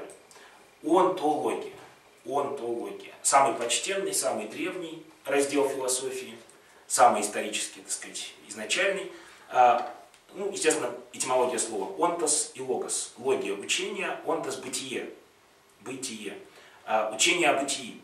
Онтология. Онтология. Самый почтенный, самый древний раздел философии. Самый исторический, так сказать, изначальный. Ну, естественно, этимология слова онтос и логос. Логия – учение, онтос – бытие. Бытие. Учение о бытии,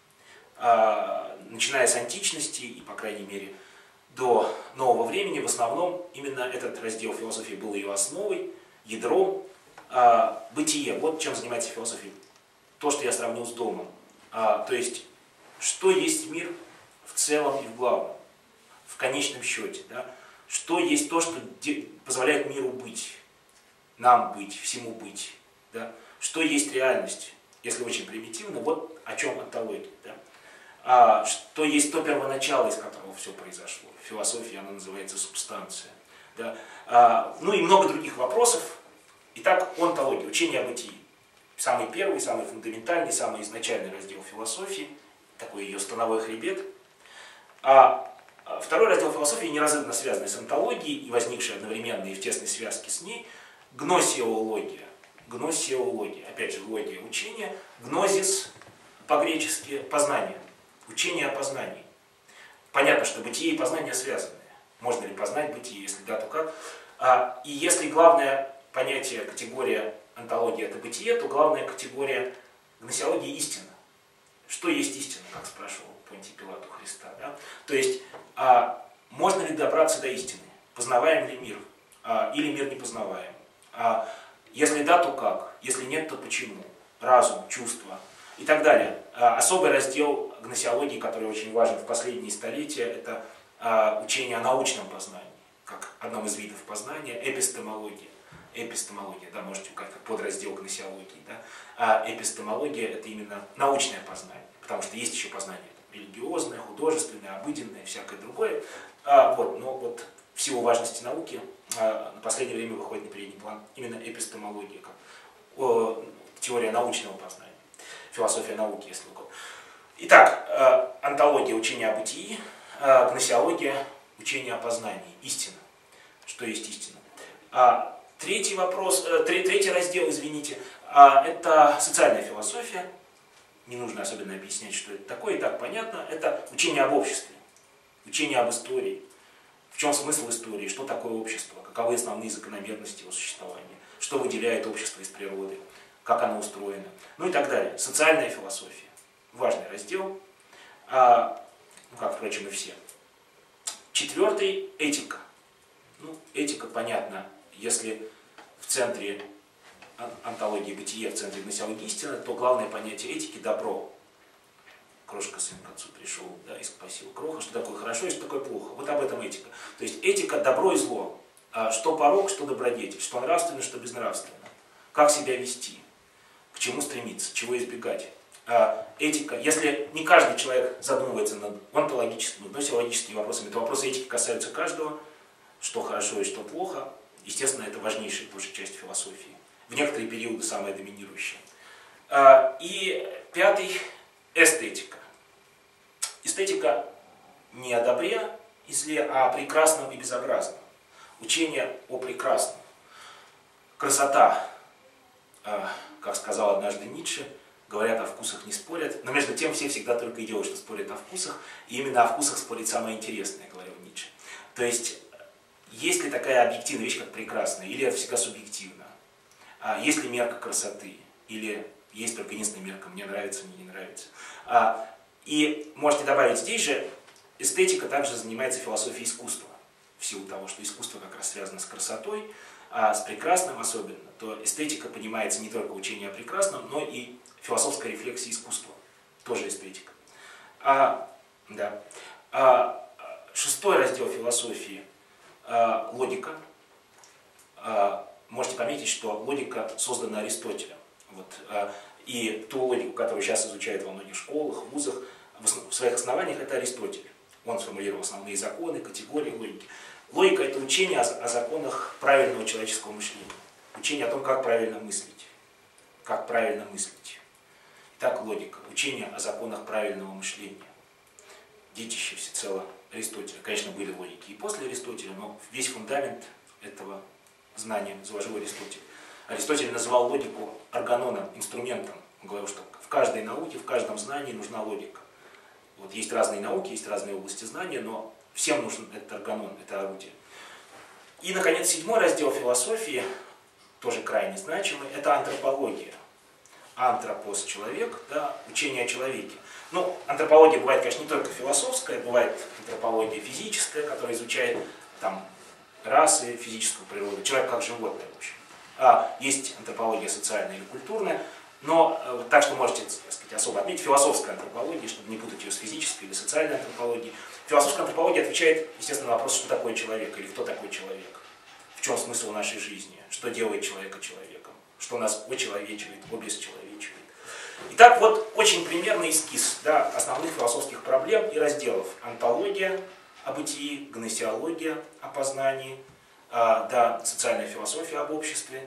начиная с античности и, по крайней мере, до нового времени, в основном именно этот раздел философии был ее основой, ядром. Бытие, вот чем занимается философия. То, что я сравнил с домом. То есть, что есть мир в целом и в главном, в конечном счете. Да? Что есть то, что позволяет миру быть, нам быть, всему быть. Да? Что есть реальность. Если очень примитивно, вот о чем онтология. Да? А, что есть то первоначало, из которого все произошло. В философии она называется субстанция. Да? А, ну и много других вопросов. Итак, онтология, учение о бытии. Самый первый, самый фундаментальный, самый изначальный раздел философии. Такой ее становой хребет. А второй раздел философии, неразрывно связанный с онтологией и возникший одновременно и в тесной связке с ней, гносеология. Гносеология, опять же, логия учения, гнозис по-гречески познание, учение о познании. Понятно, что бытие и познание связаны. Можно ли познать бытие, если да, то как? А, и если главное понятие, категория онтология – это бытие, то главная категория гносеологии – истина. Что есть истина, как спрашивал Понтий Пилат у Христа. Да? То есть, а, можно ли добраться до истины? Познаваем ли мир? А, или мир непознаваем? А, если да, то как? Если нет, то почему? Разум, чувства и так далее. А, особый раздел гносеологии, который очень важен в последние столетия, это а, учение о научном познании, как одном из видов познания, эпистемология. Эпистемология, да, можете указать как подраздел гносеологии. Да? А эпистемология – это именно научное познание, потому что есть еще познание религиозное, художественное, обыденное, всякое другое. А, вот, но вот в силу важности науки а, на последнее время выходит на передний план именно эпистемология, как о, теория научного познания, философия науки, если угодно. Итак, а, онтология – учение о бытии, а, гносеология – учение о познании, истина. Что есть истина? А, Третий вопрос, э, третий раздел, извините, э, это социальная философия. Не нужно особенно объяснять, что это такое, и так понятно. Это учение об обществе, учение об истории. В чем смысл истории, что такое общество, каковы основные закономерности его существования, что выделяет общество из природы, как оно устроено, ну и так далее. Социальная философия. Важный раздел, а, ну как, впрочем, и все. Четвертый – этика. Ну, этика, понятно. Если в центре онтологии бытия, в центре гносеологии истины, то главное понятие этики – добро. Крошка сын к отцу пришел, да, и спасил кроха. Что такое хорошо и что такое плохо. Вот об этом этика. То есть этика – добро и зло. Что порок, что добродетель. Что нравственно, что безнравственно. Как себя вести. К чему стремиться, чего избегать. Этика. Если не каждый человек задумывается над онтологическими, гносеологическими вопросами, то вопросы этики касаются каждого. Что хорошо и что плохо. Естественно, это важнейшая тоже часть философии. В некоторые периоды самая доминирующая. И пятый – эстетика. Эстетика не о добре и зле, а о прекрасном и безобразном. Учение о прекрасном. Красота, как сказал однажды Ницше, говорят, о вкусах не спорят, но между тем все всегда только и делают, что спорят о вкусах, и именно о вкусах спорит самое интересное, говорил Ницше. То есть, есть ли такая объективная вещь, как прекрасная, или это всегда субъективно? А есть ли мерка красоты, или есть только единственная мерка, мне нравится, мне не нравится? А, и можете добавить здесь же, эстетика также занимается философией искусства, в силу того, что искусство как раз связано с красотой, а с прекрасным особенно, то эстетика понимается не только учение о прекрасном, но и философская рефлексия искусства, тоже эстетика. А, да. а, шестой раздел философии – логика. Можете пометить, что логика создана Аристотелем. Вот. И ту логику, которую сейчас изучают во многих школах, вузах, в своих основаниях это Аристотель. Он сформулировал основные законы, категории логики. Логика – это учение о законах правильного человеческого мышления. Учение о том, как правильно мыслить. Как правильно мыслить. Итак, логика. Учение о законах правильного мышления. Детище всецело Аристотеля. Конечно, были логики и после Аристотеля, но весь фундамент этого знания заложил Аристотель. Аристотель называл логику органоном, инструментом. Он говорил, что в каждой науке, в каждом знании нужна логика. Вот есть разные науки, есть разные области знания, но всем нужен этот органон, это орудие. И, наконец, седьмой раздел философии, тоже крайне значимый, это антропология. Антропос – человек, да, учение о человеке. Ну, антропология бывает, конечно, не только философская, бывает антропология физическая, которая изучает там, расы, физическую природу, человек как животное, в общем. А есть антропология социальная или культурная, но э, так что можете, так сказать, особо отметить философская антропология, чтобы не путать ее с физической или социальной антропологией. Философская антропология отвечает, естественно, на вопрос, что такое человек или кто такой человек, в чем смысл нашей жизни, что делает человека человеком, что нас очеловечивает, обесчеловечивает. Итак, вот очень примерный эскиз, да, основных философских проблем и разделов. Онтология о бытии, гносеология о познании, а, да, социальная философия об обществе,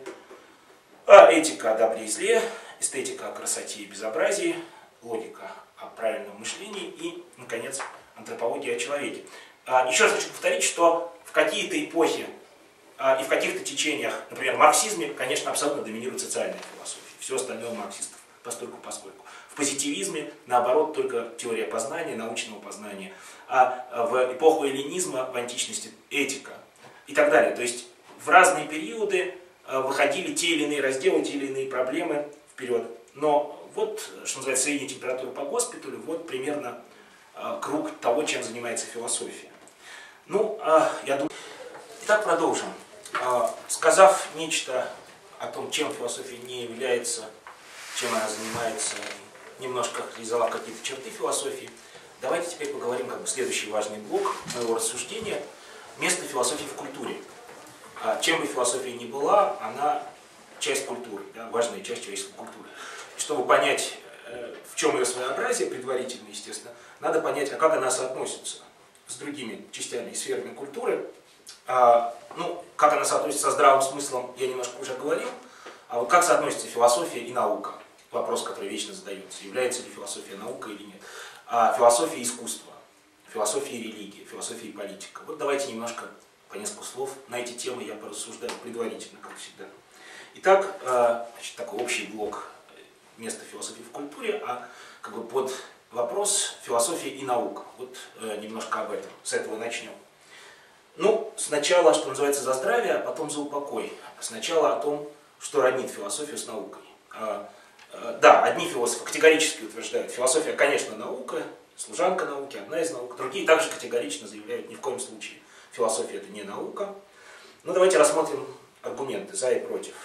а, этика о добре и зле, эстетика о красоте и безобразии, логика о правильном мышлении и, наконец, антропология о человеке. А, еще раз хочу повторить, что в какие-то эпохи а, и в каких-то течениях, например, в марксизме, конечно, абсолютно доминирует социальная философия, все остальное у марксистов. Постольку поскольку. В позитивизме, наоборот, только теория познания, научного познания. А в эпоху эллинизма, в античности, этика и так далее. То есть в разные периоды выходили те или иные разделы, те или иные проблемы вперед. Но вот, что называется, средняя температура по госпиталю, вот примерно круг того, чем занимается философия. Ну, я думаю... Итак, продолжим. Сказав нечто о том, чем философия не является, чем она занимается, немножко реализовав какие-то черты философии, давайте теперь поговорим, как бы, следующий важный блок моего рассуждения – место философии в культуре. Чем бы философия ни была, она часть культуры, да, важная часть человеческой культуры. Чтобы понять, в чем ее своеобразие, предварительно, естественно, надо понять, а как она соотносится с другими частями и сферами культуры. А, ну, как она соотносится со здравым смыслом, я немножко уже говорил. А вот как соотносится философия и наука? Вопрос, который вечно задается. Является ли философия наукой или нет? А, философия и искусство, философия и религия, философия и политика. Вот давайте немножко, по несколько слов, на эти темы я порассуждаю предварительно, как всегда. Итак, значит, такой общий блок места философии в культуре, а как бы под вопрос философия и наука. Вот немножко об этом. С этого начнем. Ну, сначала, что называется, за здравие, а потом за упокой. Сначала о том, что роднит философию с наукой. Да, одни философы категорически утверждают, философия, конечно, наука, служанка науки, одна из наук. Другие также категорично заявляют, ни в коем случае философия это не наука. Но давайте рассмотрим аргументы за и против.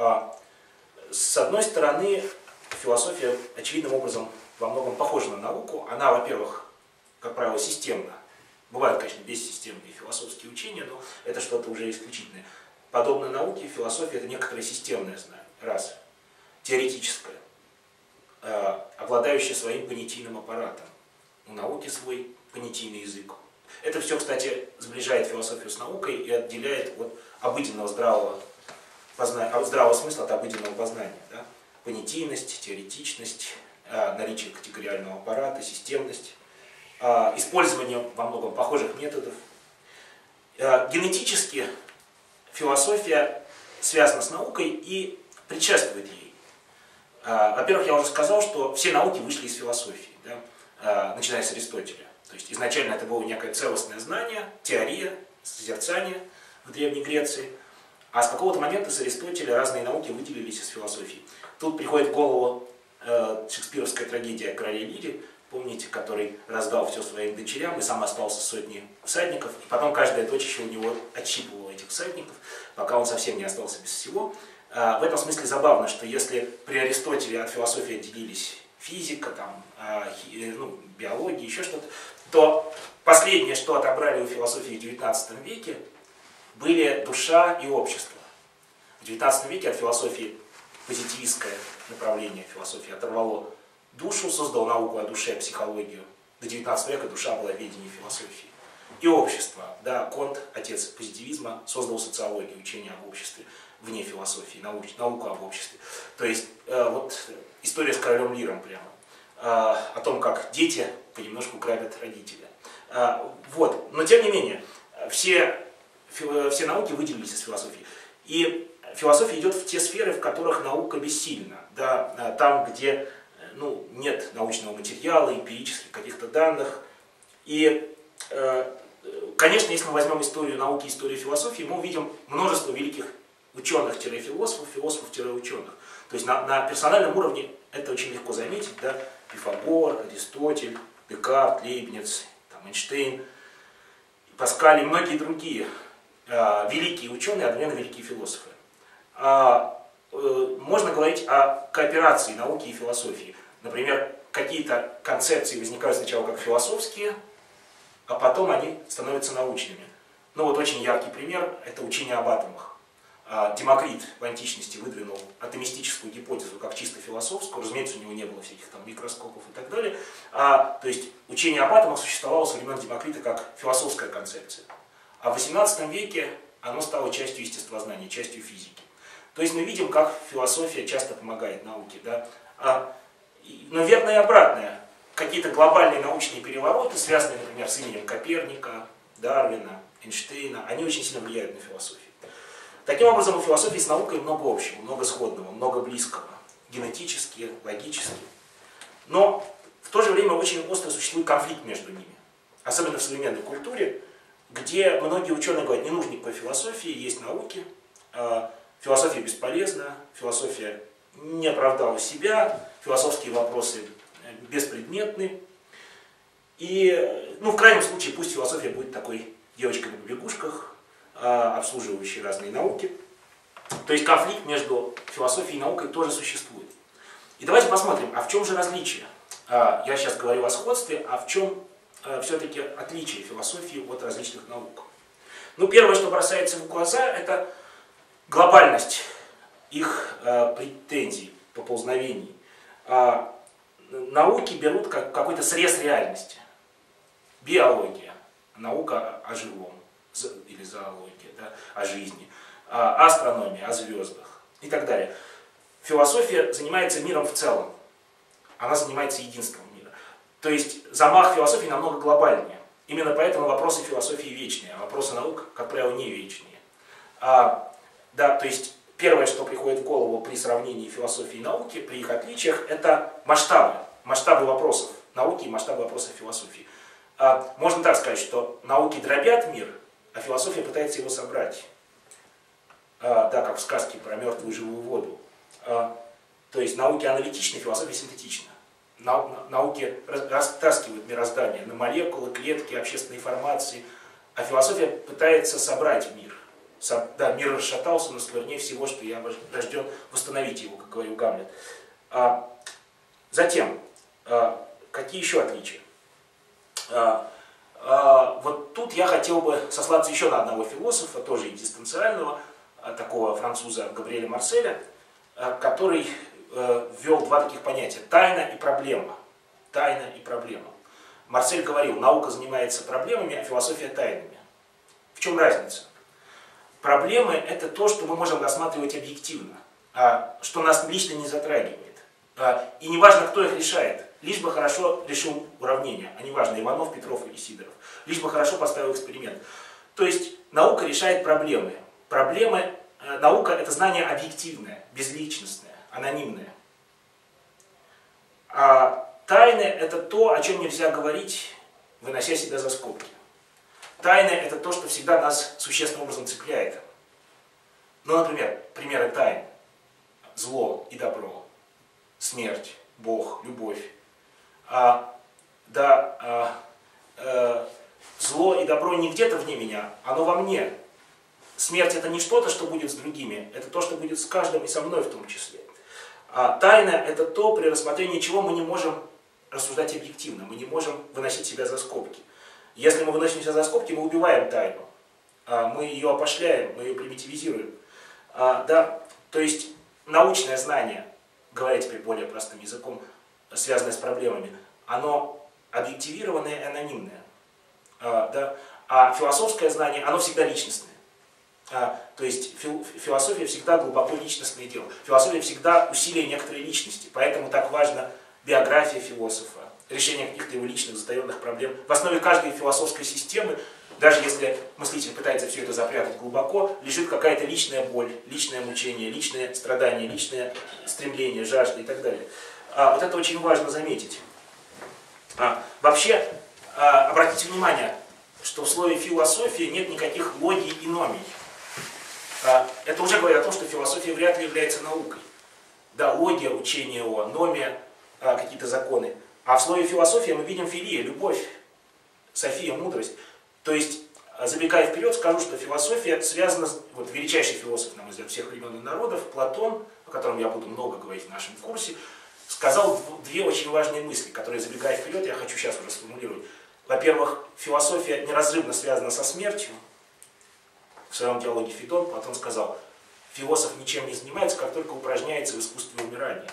С одной стороны, философия очевидным образом во многом похожа на науку. Она, во-первых, как правило, системна. Бывают, конечно, бессистемные философские учения, но это что-то уже исключительное. Подобно науке, философия – это некоторое системное знание. Раз. Теоретическое, э, обладающее своим понятийным аппаратом. У науки свой понятийный язык. Это все, кстати, сближает философию с наукой и отделяет от обыденного здравого, познания, от здравого смысла от обыденного познания. Да? Понятийность, теоретичность, э, наличие категориального аппарата, системность. Использование во многом похожих методов. Генетически философия связана с наукой и предшествует ей. Во-первых, я уже сказал, что все науки вышли из философии, да, начиная с Аристотеля. То есть изначально это было некое целостное знание, теория, созерцание в Древней Греции. А с какого-то момента с Аристотеля разные науки выделились из философии. Тут приходит в голову шекспировская трагедия о короле Лире, помните, который раздал все своим дочерям и сам остался сотни всадников, и потом каждая дочь еще у него отщипывала этих всадников, пока он совсем не остался без всего. В этом смысле забавно, что если при Аристотеле от философии отделились физика, там, ну, биология, еще что-то, то последнее, что отобрали у философии в девятнадцатом веке, были душа и общество. В девятнадцатом веке от философии позитивистское направление философии оторвало душу, создал науку о душе, психологию. До девятнадцатого века душа была в ведении философии. И общество. Да, Конт, отец позитивизма, создал социологию, учение об обществе вне философии, наук, науку об обществе. То есть э, вот история с королем Лиром прямо. Э, о том, как дети понемножку грабят родителя. Э, вот. Но тем не менее, все, фи, все науки выделились из философии. И философия идет в те сферы, в которых наука бессильна. Да, там, где ну, нет научного материала, эмпирических каких-то данных. И, э, конечно, если мы возьмем историю науки, историю философии, мы увидим множество великих ученых-философов, философов-ученых. То есть на, на персональном уровне это очень легко заметить. Да? Пифагор, Аристотель, Декарт, Лейбниц, там, Эйнштейн, Паскаль и многие другие э, великие ученые, одновременно великие философы. А, э, можно говорить о кооперации науки и философии. Например, какие-то концепции возникают сначала как философские, а потом они становятся научными. Ну вот очень яркий пример – это учение об атомах. Демокрит в античности выдвинул атомистическую гипотезу как чисто философскую, разумеется, у него не было всяких там микроскопов и так далее. А, то есть учение об атомах существовало со времен Демокрита как философская концепция. А в восемнадцатом веке оно стало частью естествознания, частью физики. То есть мы видим, как философия часто помогает науке. Да? А, но верно и обратное. Какие-то глобальные научные перевороты, связанные, например, с именем Коперника, Дарвина, Эйнштейна, они очень сильно влияют на философию. Таким образом, у философии с наукой много общего, много сходного, много близкого, генетически, логически. Но в то же время очень остро существует конфликт между ними. Особенно в современной культуре, где многие ученые говорят, не нужно никакой философии, есть науки, философия бесполезна, философия не оправдала себя, философские вопросы беспредметны. И, ну, в крайнем случае, пусть философия будет такой девочкой на побегушках, обслуживающей разные науки. То есть конфликт между философией и наукой тоже существует. И давайте посмотрим, а в чем же различие? Я сейчас говорю о сходстве, а в чем все-таки отличие философии от различных наук? Ну, первое, что бросается в глаза, это глобальность их претензий, поползновений. Науки берут как какой-то срез реальности. Биология, наука о живом, или зоология, да, о жизни, астрономия, о звездах и так далее. Философия занимается миром в целом. Она занимается единством мира. То есть замах философии намного глобальнее. Именно поэтому вопросы философии вечные, а вопросы наук, как правило, не вечные. А, да, то есть первое, что приходит в голову при сравнении философии и науки, при их отличиях, это масштабы. Масштабы вопросов науки и масштабы вопросов философии. А, можно так сказать, что науки дробят мир, а философия пытается его собрать. А, да, как в сказке про мертвую живую воду. А, то есть науки аналитичны, философия синтетична. Нау, науки растаскивают мироздание на молекулы, клетки, общественные формации, а философия пытается собрать мир. Соб, да, мир расшатался, но сквернее всего, что я рожден восстановить его, как говорил Гамлет. А, затем, а, какие еще отличия? А, а, вот тут я хотел бы сослаться еще на одного философа, тоже экзистенциального, а, такого француза Габриэля Марселя, а, который а, ввел два таких понятия – тайна и проблема. Тайна и проблема. Марсель говорил, наука занимается проблемами, а философия тайнами. В чем разница? Проблемы – это то, что мы можем рассматривать объективно, а, что нас лично не затрагивает. А, и неважно, кто их решает. Лишь бы хорошо решил уравнение, а не важно, Иванов, Петров или Сидоров. Лишь бы хорошо поставил эксперимент. То есть наука решает проблемы. Проблемы, э, наука – это знание объективное, безличностное, анонимное. А тайны – это то, о чем нельзя говорить, вынося себя за скобки. Тайны – это то, что всегда нас существенным образом цепляет. Ну, например, примеры тайн. Зло и добро, смерть, Бог, любовь. А, да, а, а, зло и добро не где-то вне меня, оно во мне. Смерть – это не что-то, что будет с другими, это то, что будет с каждым и со мной в том числе. А тайна – это то, при рассмотрении чего мы не можем рассуждать объективно, мы не можем выносить себя за скобки. Если мы выносим себя за скобки, мы убиваем тайну, а, мы ее опошляем, мы ее примитивизируем. А, да, то есть научное знание, говоря теперь более простым языком, связанное с проблемами, оно объективированное и анонимное. А, да? А философское знание, оно всегда личностное. А, то есть фил, философия всегда глубоко личностное дело. Философия всегда усилие некоторой личности. Поэтому так важна биография философа, решение каких-то его личных затаенных проблем. В основе каждой философской системы, даже если мыслитель пытается все это запрятать глубоко, лежит какая-то личная боль, личное мучение, личное страдание, личное стремление, жажда и так далее. А, вот это очень важно заметить. А, вообще, а, обратите внимание, что в слове философия нет никаких логий и номий. А, это уже говорит о том, что философия вряд ли является наукой. Да, логия, учение о номе, а, какие-то законы. А в слове философия мы видим филия, любовь, софия, мудрость. То есть, забегая вперед, скажу, что философия связана с... Вот величайший философ, на мой взгляд, всех времен и народов, Платон, о котором я буду много говорить в нашем курсе, сказал две очень важные мысли, которые, забегая вперед, я хочу сейчас уже сформулировать. Во-первых, философия неразрывно связана со смертью. В своем диалоге Федон Платон сказал, философ ничем не занимается, как только упражняется в искусстве умирания.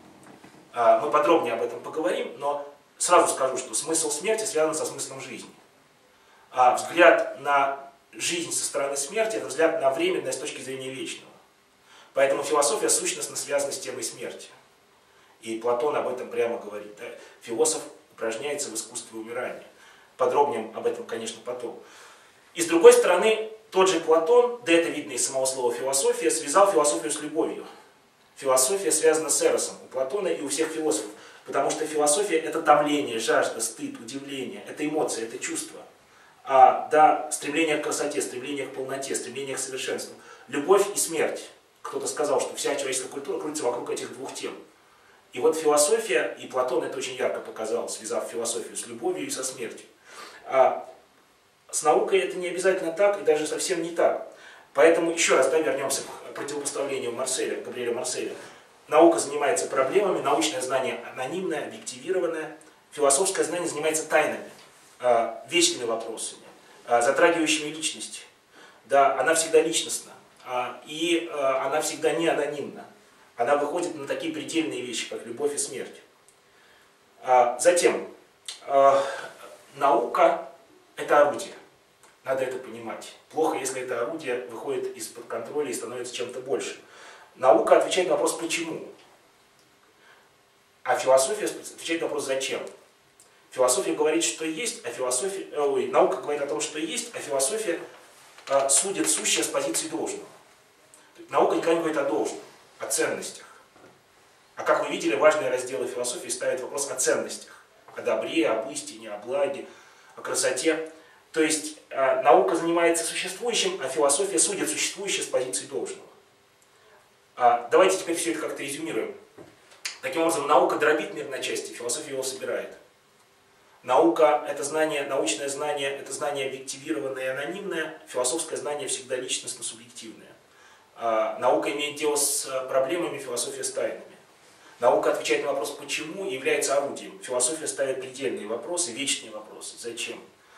Мы подробнее об этом поговорим, но сразу скажу, что смысл смерти связан со смыслом жизни. А взгляд на жизнь со стороны смерти – это взгляд на временное с точки зрения вечного. Поэтому философия сущностно связана с темой смерти. И Платон об этом прямо говорит. Да? Философ упражняется в искусстве умирания. Подробнее об этом, конечно, потом. И с другой стороны, тот же Платон, да это видно из самого слова философия, связал философию с любовью. Философия связана с эросом у Платона и у всех философов. Потому что философия – это томление, жажда, стыд, удивление, это эмоции, это чувство. А, да, стремление к красоте, стремление к полноте, стремление к совершенству. Любовь и смерть. кто-то сказал, что вся человеческая культура крутится вокруг этих двух тем. И вот философия, и Платон это очень ярко показал, связав философию с любовью и со смертью. А с наукой это не обязательно так, и даже совсем не так. Поэтому еще раз, да, вернемся к противопоставлению Марселя, Габриэля Марселя. Наука занимается проблемами, научное знание анонимное, объективированное, философское знание занимается тайнами, вечными вопросами, затрагивающими личности. Да, она всегда личностна, и она всегда не анонимна. Она выходит на такие предельные вещи, как любовь и смерть. Затем, наука – это орудие. Надо это понимать. Плохо, если это орудие выходит из-под контроля и становится чем-то большим. Наука отвечает на вопрос «почему?», а философия отвечает на вопрос «зачем?». Философия говорит, что есть, а философия, ой, наука говорит о том, что есть, а философия э, судит сущее с позиции должного. Наука никогда не говорит о должном, о ценностях. А как вы видели, важные разделы философии ставят вопрос о ценностях, о добре, об истине, о благе, о красоте. То есть э, наука занимается существующим, а философия судит существующее с позиции должного. А, давайте теперь все это как-то резюмируем. Таким образом, наука дробит мир на части, философия его собирает. Наука – это знание, научное знание, это знание объективированное и анонимное, философское знание всегда личностно-субъективное. А, наука имеет дело с проблемами, философия с тайнами. Наука отвечает на вопрос «почему» и является орудием. Философия ставит предельные вопросы, вечные вопросы «зачем?».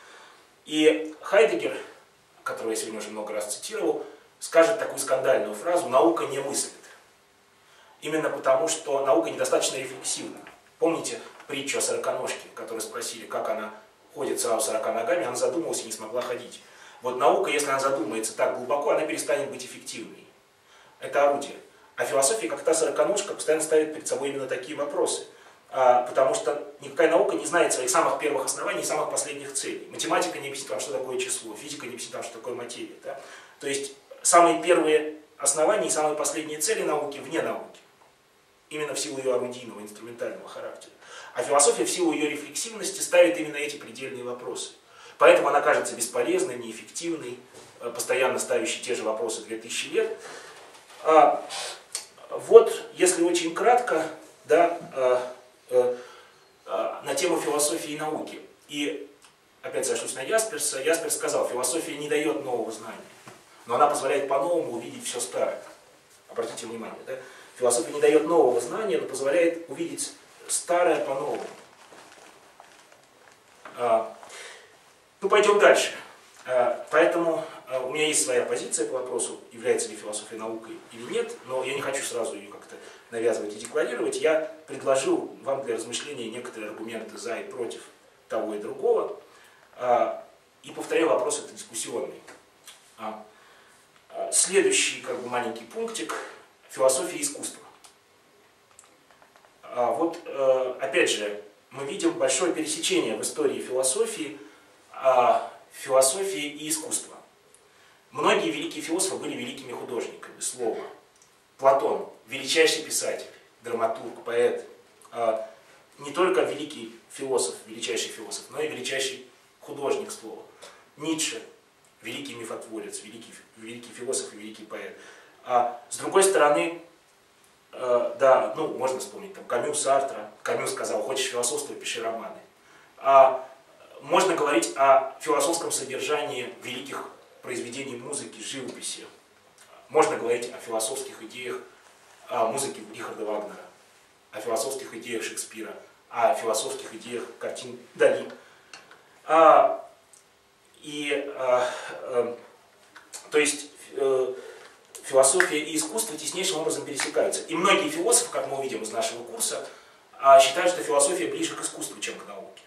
И Хайдеггер, которого я сегодня уже много раз цитировал, скажет такую скандальную фразу «наука не мыслит». Именно потому, что наука недостаточно рефлексивна. Помните притчу о сороконожке, которую спросили, как она ходит сразу сорока ногами, она задумалась и не смогла ходить. Вот наука, если она задумается так глубоко, она перестанет быть эффективной. Это орудие. А философия, как та сороконожка, постоянно ставит перед собой именно такие вопросы. А, потому что никакая наука не знает своих самых первых оснований и самых последних целей. Математика не объяснит вам, что такое число, физика не объяснит вам, что такое материя. Да? То есть самые первые основания и самые последние цели науки вне науки. Именно в силу ее орудийного, инструментального характера. А философия в силу ее рефлексивности ставит именно эти предельные вопросы. Поэтому она кажется бесполезной, неэффективной, постоянно ставящей те же вопросы две тысячи лет. А, вот, если очень кратко, да, а, а, а, на тему философии и науки. И опять сошлюсь на Ясперса. Ясперс сказал, философия не дает нового знания, но она позволяет по-новому увидеть все старое. Обратите внимание, да? Философия не дает нового знания, но позволяет увидеть старое по-новому. А, ну, пойдем дальше. А, поэтому а, у меня есть своя позиция по вопросу, является ли философия наукой или нет, но я не хочу сразу ее как-то навязывать и декларировать. Я предложил вам для размышления некоторые аргументы за и против того и другого. А, и повторяю, вопрос это дискуссионный. А, а, следующий как бы, маленький пунктик. Философия и искусство. А вот, э, опять же, мы видим большое пересечение в истории философии, э, философии и искусства. Многие великие философы были великими художниками слова. Платон – величайший писатель, драматург, поэт. Э, не только великий философ, величайший философ, но и величайший художник слова. Ницше – великий мифотворец, великий, великий философ и великий поэт. А с другой стороны, э, да, ну, можно вспомнить там Камю, Сартра. Камю сказал, хочешь философствовать, пиши романы. А можно говорить о философском содержании великих произведений музыки, живописи. Можно говорить о философских идеях о музыки Рихарда Вагнера, о философских идеях Шекспира, о философских идеях картин Дали. А, и, а, а, то есть, а, философия и искусство теснейшим образом пересекаются. И многие философы, как мы увидим из нашего курса, считают, что философия ближе к искусству, чем к науке.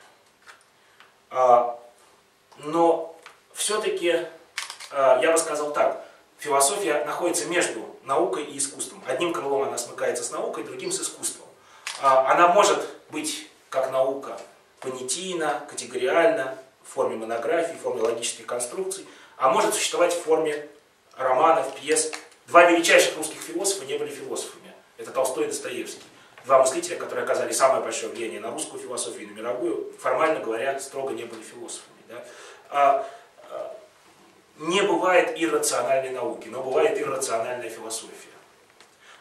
Но все-таки, я бы сказал так, философия находится между наукой и искусством. Одним крылом она смыкается с наукой, другим с искусством. Она может быть, как наука, понятийна, категориальна, в форме монографий, в форме логических конструкций, а может существовать в форме романов, пьес. Два величайших русских философа не были философами. Это Толстой и Достоевский. Два мыслителя, которые оказали самое большое влияние на русскую философию и на мировую, формально говоря, строго не были философами. Да? А, а, не бывает иррациональной науки, но бывает иррациональная философия.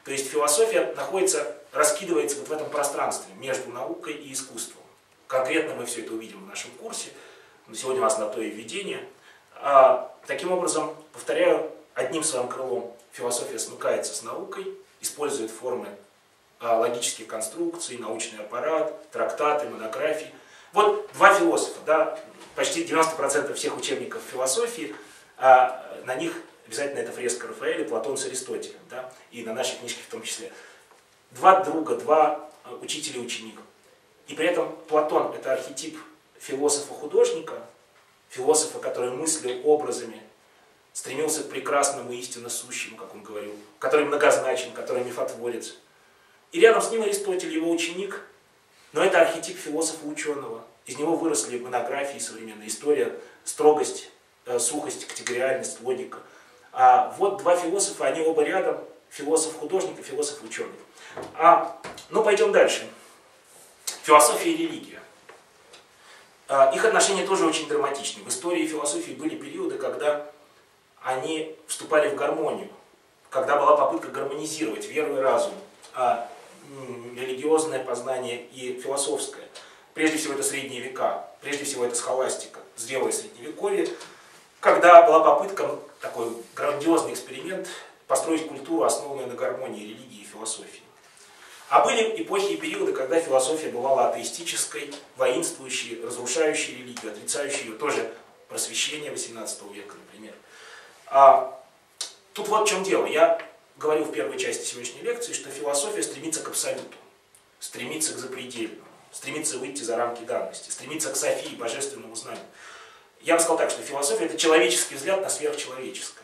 То есть философия находится, раскидывается вот в этом пространстве между наукой и искусством. Конкретно мы все это увидим в нашем курсе. Сегодня у нас на то и введение. А, таким образом, повторяю, одним своим крылом философия смыкается с наукой, использует формы а, логических конструкций, научный аппарат, трактаты, монографии. Вот два философа, да, почти девяносто процентов всех учебников философии, а, на них обязательно это фреска Рафаэля, Платон с Аристотелем, да, и на нашей книжке в том числе. Два друга, два учителя и ученика. И при этом Платон – это архетип философа-художника, философа, который мыслил образами, стремился к прекрасному истинно сущему, как он говорил, который многозначен, который мифотворец. И рядом с ним Аристотель, его ученик, но это архетип философа-ученого. Из него выросли монографии, современная история, строгость, сухость, категориальность, логика. А вот два философа, они оба рядом, философ-художник и философ-ученый. А, ну, пойдем дальше. Философия и религия. А, их отношения тоже очень драматичны. В истории философии были периоды, когда они вступали в гармонию, когда была попытка гармонизировать веру и разум, а, религиозное познание и философское. Прежде всего это средние века, прежде всего это схоластика, зрелое средневековье, когда была попытка, такой грандиозный эксперимент, построить культуру, основанную на гармонии религии и философии. А были эпохи и периоды, когда философия бывала атеистической, воинствующей, разрушающей религию, отрицающей ее, тоже просвещение восемнадцатого века, например. А, тут вот в чем дело. Я говорил в первой части сегодняшней лекции, что философия стремится к абсолюту, стремится к запредельному, стремится выйти за рамки данности, стремится к Софии, божественному знанию. Я бы сказал так, что философия – это человеческий взгляд на сверхчеловеческое.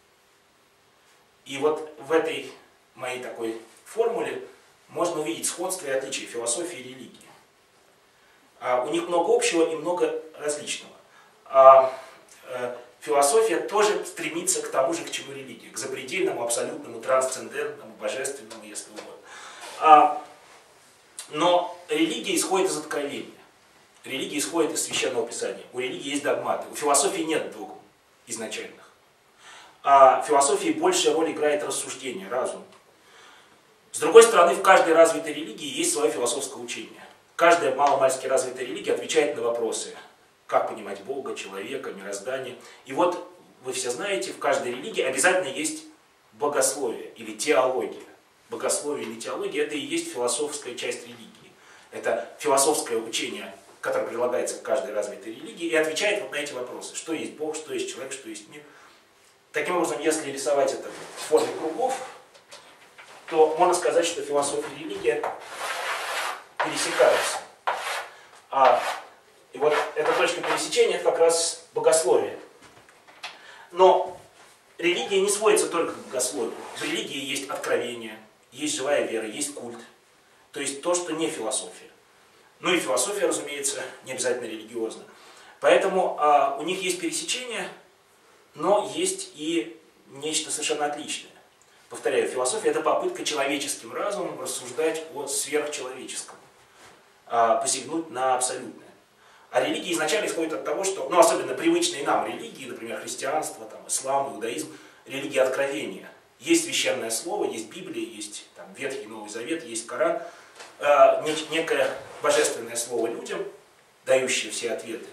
И вот в этой моей такой формуле можно увидеть сходство и отличие философии и религии. А, у них много общего и много различного. А, а, философия тоже стремится к тому же, к чему религия, к запредельному, абсолютному, трансцендентному, божественному, если угодно. А, но религия исходит из откровения. Религия исходит из Священного Писания. У религии есть догматы. У философии нет догм изначальных. А в философии большая роль играет рассуждение, разум. С другой стороны, в каждой развитой религии есть свое философское учение. Каждая маломальски развитая религия отвечает на вопросы, как понимать Бога, человека, мироздание. И вот, вы все знаете, в каждой религии обязательно есть богословие или теология. Богословие или теология – это и есть философская часть религии. Это философское учение, которое прилагается к каждой развитой религии и отвечает вот на эти вопросы. Что есть Бог, что есть человек, что есть мир. Таким образом, если рисовать это в форме кругов, то можно сказать, что философия и религия пересекаются. А, и вот эта точка пересечения – это как раз богословие. Но религия не сводится только к богословию. В религии есть откровение, есть живая вера, есть культ. То есть то, что не философия. Ну и философия, разумеется, не обязательно религиозна. Поэтому а, у них есть пересечение, но есть и нечто совершенно отличное. Повторяю, философия – это попытка человеческим разумом рассуждать о сверхчеловеческом, а, посягнуть на абсолютное. А религия изначально исходит от того, что, ну особенно привычные нам религии, например, христианство, там, ислам, иудаизм, религия откровения. Есть священное слово, есть Библия, есть там, Ветхий и Новый Завет, есть Коран, а, некое божественное слово людям, дающее все ответы.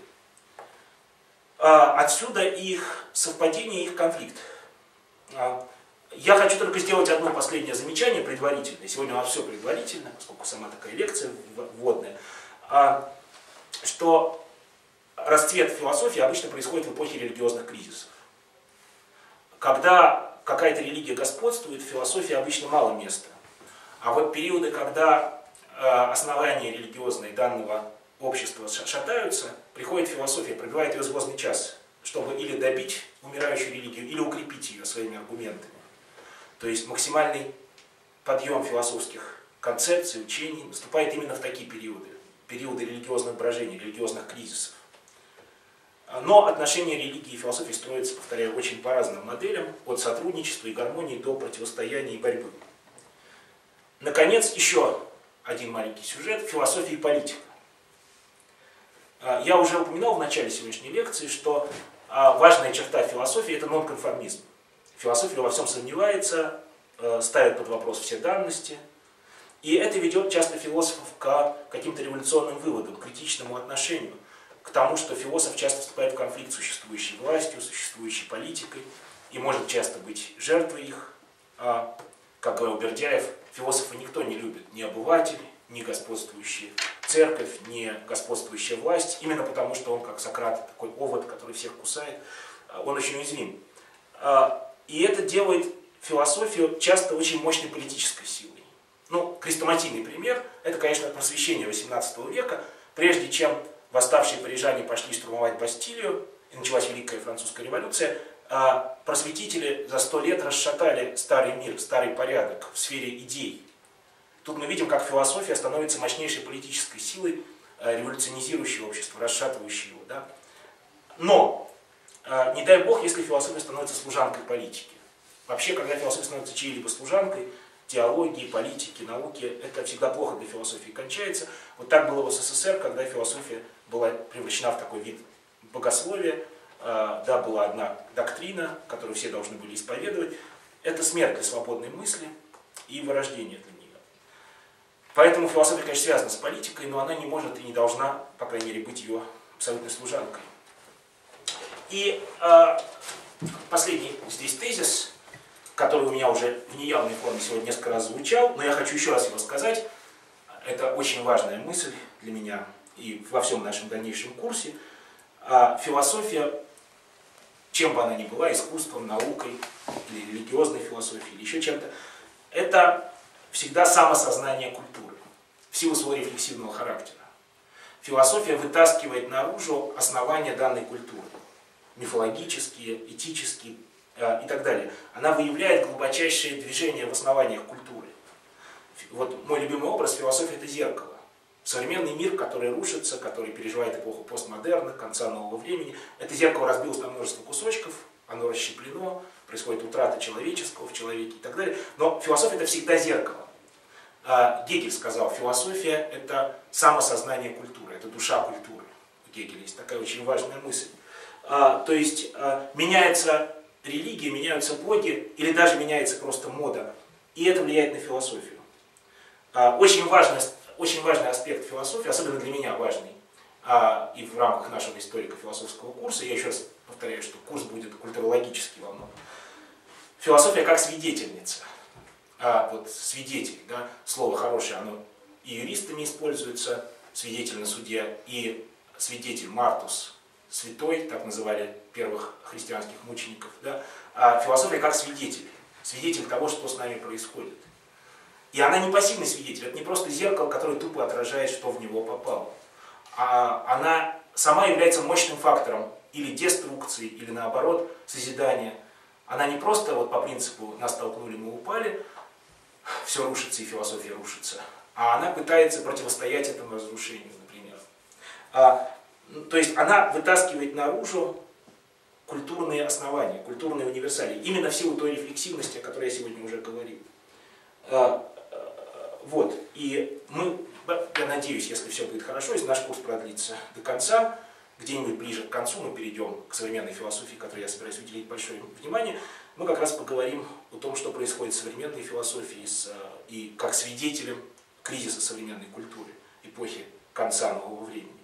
А, отсюда их совпадение, их конфликт. А, Я хочу только сделать одно последнее замечание, предварительное. Сегодня у нас все предварительно, поскольку сама такая лекция вводная. Что расцвет философии обычно происходит в эпохе религиозных кризисов. Когда какая-то религия господствует, в философии обычно мало места. А вот периоды, когда основания религиозные данного общества шатаются, приходит философия, пробивает ее звездный час, чтобы или добить умирающую религию, или укрепить ее своими аргументами. То есть максимальный подъем философских концепций, учений наступает именно в такие периоды. Периоды религиозных брожений, религиозных кризисов. Но отношения религии и философии строятся, повторяю, очень по разным моделям. От сотрудничества и гармонии до противостояния и борьбы. Наконец, еще один маленький сюжет – философия и политика. Я уже упоминал в начале сегодняшней лекции, что важная черта философии – это нонконформизм. Философия во всем сомневается, ставят под вопрос все данности. И это ведет часто философов к каким-то революционным выводам, к критичному отношению, к тому, что философ часто вступает в конфликт с существующей властью, существующей политикой, и может часто быть жертвой их. А, как говорил Бердяев, философа никто не любит, ни обыватель, ни господствующая церковь, ни господствующая власть, именно потому, что он, как Сократ, такой овод, который всех кусает, он очень уязвим. И это делает философию часто очень мощной политической силой. Ну, хрестоматийный пример – это, конечно, просвещение восемнадцатого века. Прежде чем восставшие парижане пошли штурмовать Бастилию, и началась Великая Французская революция, просветители за сто лет расшатали старый мир, старый порядок в сфере идей. Тут мы видим, как философия становится мощнейшей политической силой, революционизирующей общество, расшатывающей его. Да? Но, не дай бог, если философия становится служанкой политики. Вообще, когда философия становится чьей-либо служанкой, теологии, политики, науки, это всегда плохо для философии кончается. Вот так было в СССР, когда философия была превращена в такой вид богословия. Да, была одна доктрина, которую все должны были исповедовать. Это смерть для свободной мысли и вырождение для нее. Поэтому философия, конечно, связана с политикой, но она не может и не должна, по крайней мере, быть ее абсолютной служанкой. И э, последний здесь тезис, который у меня уже в неявной форме сегодня несколько раз звучал, но я хочу еще раз его сказать. Это очень важная мысль для меня и во всем нашем дальнейшем курсе. А философия, чем бы она ни была, искусством, наукой, или религиозной философией, или еще чем-то, это всегда самосознание культуры, в силу своего рефлексивного характера. Философия вытаскивает наружу основания данной культуры, мифологические, этические э, и так далее. Она выявляет глубочайшие движения в основаниях культуры. Вот мой любимый образ философии – это зеркало. Современный мир, который рушится, который переживает эпоху постмодерна, конца нового времени, это зеркало разбилось на множество кусочков, оно расщеплено, происходит утрата человеческого в человеке и так далее. Но философия – это всегда зеркало. Гегель сказал, философия – это самосознание культуры, это душа культуры. У Гегеля есть такая очень важная мысль. То есть меняется религия, меняются боги, или даже меняется просто мода, и это влияет на философию. Очень важно. Очень важный аспект философии, особенно для меня важный, а, и в рамках нашего историко-философского курса, я еще раз повторяю, что курс будет культурологический во многом. Философия как свидетельница. А, вот свидетель, да, слово хорошее, оно и юристами используется, свидетель на суде, и свидетель Мартус, святой, так называли первых христианских мучеников. Да, а философия как свидетель, свидетель того, что с нами происходит. И она не пассивный свидетель, это не просто зеркало, которое тупо отражает, что в него попало. А она сама является мощным фактором или деструкции, или наоборот, созидания. Она не просто вот по принципу «нас толкнули, мы упали», все рушится и философия рушится, а она пытается противостоять этому разрушению, например. А, то есть она вытаскивает наружу культурные основания, культурные универсалии, именно в силу той рефлексивности, о которой я сегодня уже говорил. А, Вот, и мы, я надеюсь, если все будет хорошо, если наш курс продлится до конца, где-нибудь ближе к концу мы перейдем к современной философии, которой я собираюсь уделить большое внимание, мы как раз поговорим о том, что происходит в современной философии и как свидетелем кризиса современной культуры, эпохи конца нового времени.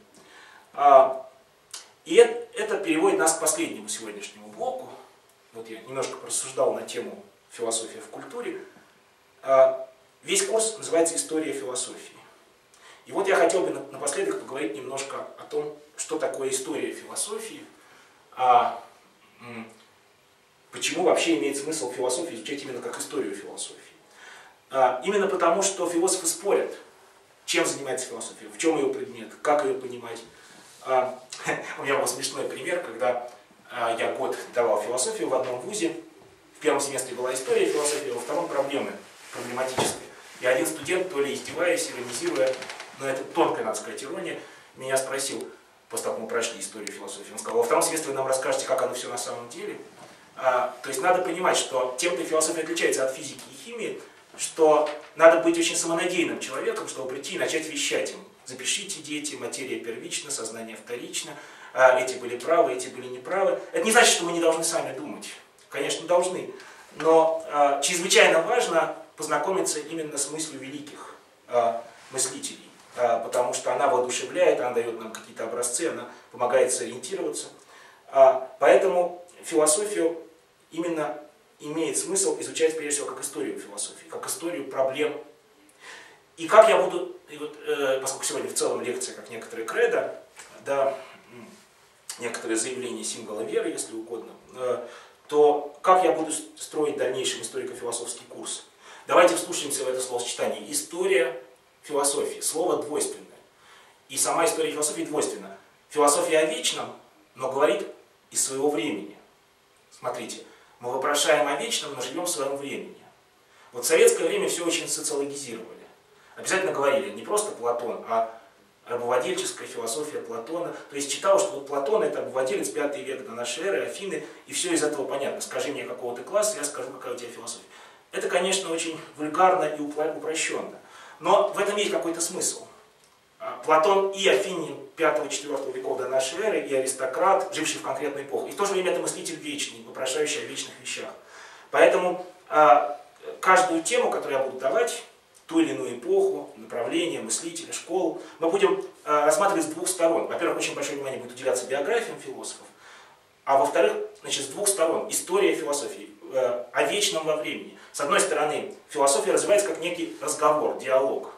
И это переводит нас к последнему сегодняшнему блоку. Вот я немножко порассуждал на тему философия в культуре. Весь курс называется «История философии». И вот я хотел бы напоследок поговорить немножко о том, что такое история философии, а почему вообще имеет смысл философию изучать именно как историю философии. А, именно потому, что философы спорят, чем занимается философия, в чем ее предмет, как ее понимать. А, у меня был смешной пример, когда а, я год давал философию в одном вузе. В первом семестре была история философии, во втором проблемы проблематические. И один студент, то ли издеваясь, иронизируя, но это тонкая, надо сказать, ирония, меня спросил, после того, как мы прошли историю философии, он сказал: во втором семестре вы нам расскажете, как оно все на самом деле. А, то есть надо понимать, что тем-то философия отличается от физики и химии, что надо быть очень самонадеянным человеком, чтобы прийти и начать вещать им. Запишите, дети, материя первична, сознание вторично, а, эти были правы, эти были неправы. Это не значит, что мы не должны сами думать. Конечно, должны. Но э, чрезвычайно важно познакомиться именно с мыслью великих э, мыслителей, э, потому что она воодушевляет, она дает нам какие-то образцы, она помогает сориентироваться. Э, поэтому философию именно имеет смысл изучать прежде всего как историю философии, как историю проблем. И как я буду, и вот, э, поскольку сегодня в целом лекция как некоторые кредо, да, некоторые заявления символа веры, если угодно, э, то как я буду строить в дальнейшем историко-философский курс? Давайте вслушаемся в это словосочетание. История философии. Слово двойственное. И сама история философии двойственна. Философия о вечном, но говорит из своего времени. Смотрите, мы вопрошаем о вечном, но живем в своем времени. Вот в советское время все очень социологизировали. Обязательно говорили не просто Платон, а рабовладельческая философия Платона. То есть читал, что вот Платон это рабовладелец пятый век до нашей эры, Афины, и все из этого понятно. Скажи мне, какого ты класса, я скажу, какая у тебя философия. Это, конечно, очень вульгарно и упрощенно. Но в этом есть какой-то смысл. Платон и афинин пятого-четвёртого веков до нашей эры, и аристократ, живший в конкретную эпоху. И в то же время это мыслитель вечный, вопрошающий о вечных вещах. Поэтому каждую тему, которую я буду давать, ту или иную эпоху, направление, мыслителя, школу, мы будем э, рассматривать с двух сторон. Во-первых, очень большое внимание будет уделяться биографиям философов, а во-вторых, значит, с двух сторон. История философии, э, о вечном во времени. С одной стороны, философия развивается как некий разговор, диалог.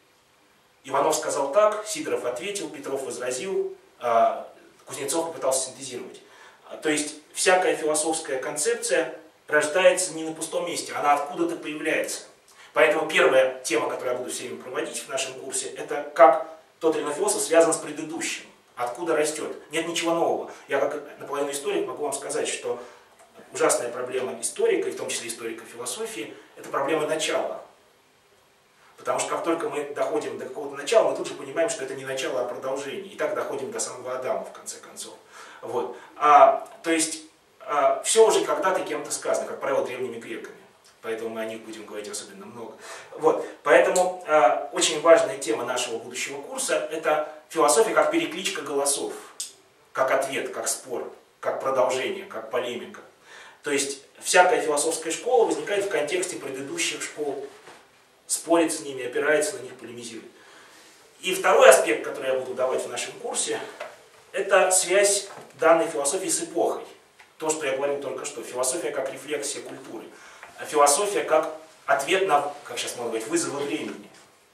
Иванов сказал так, Сидоров ответил, Петров возразил, э, Кузнецов попытался синтезировать. То есть, всякая философская концепция рождается не на пустом месте, она откуда-то появляется. Поэтому первая тема, которую я буду все время проводить в нашем курсе, это как тот или иной философ связан с предыдущим, откуда растет. Нет ничего нового. Я как наполовину историк могу вам сказать, что ужасная проблема историка, и в том числе историка философии, это проблема начала. Потому что как только мы доходим до какого-то начала, мы тут же понимаем, что это не начало, а продолжение. И так доходим до самого Адама, в конце концов. Вот. А, то есть а, все уже когда-то кем-то сказано, как правило, древними греками. Поэтому мы о них будем говорить особенно много. Вот. Поэтому э, очень важная тема нашего будущего курса – это философия как перекличка голосов, как ответ, как спор, как продолжение, как полемика. То есть всякая философская школа возникает в контексте предыдущих школ, спорит с ними, опирается на них, полемизирует. И второй аспект, который я буду давать в нашем курсе, это связь данной философии с эпохой. То, что я говорил только что, философия как рефлексия культуры. Философия как ответ на, как сейчас можно говорить, вызовы времени.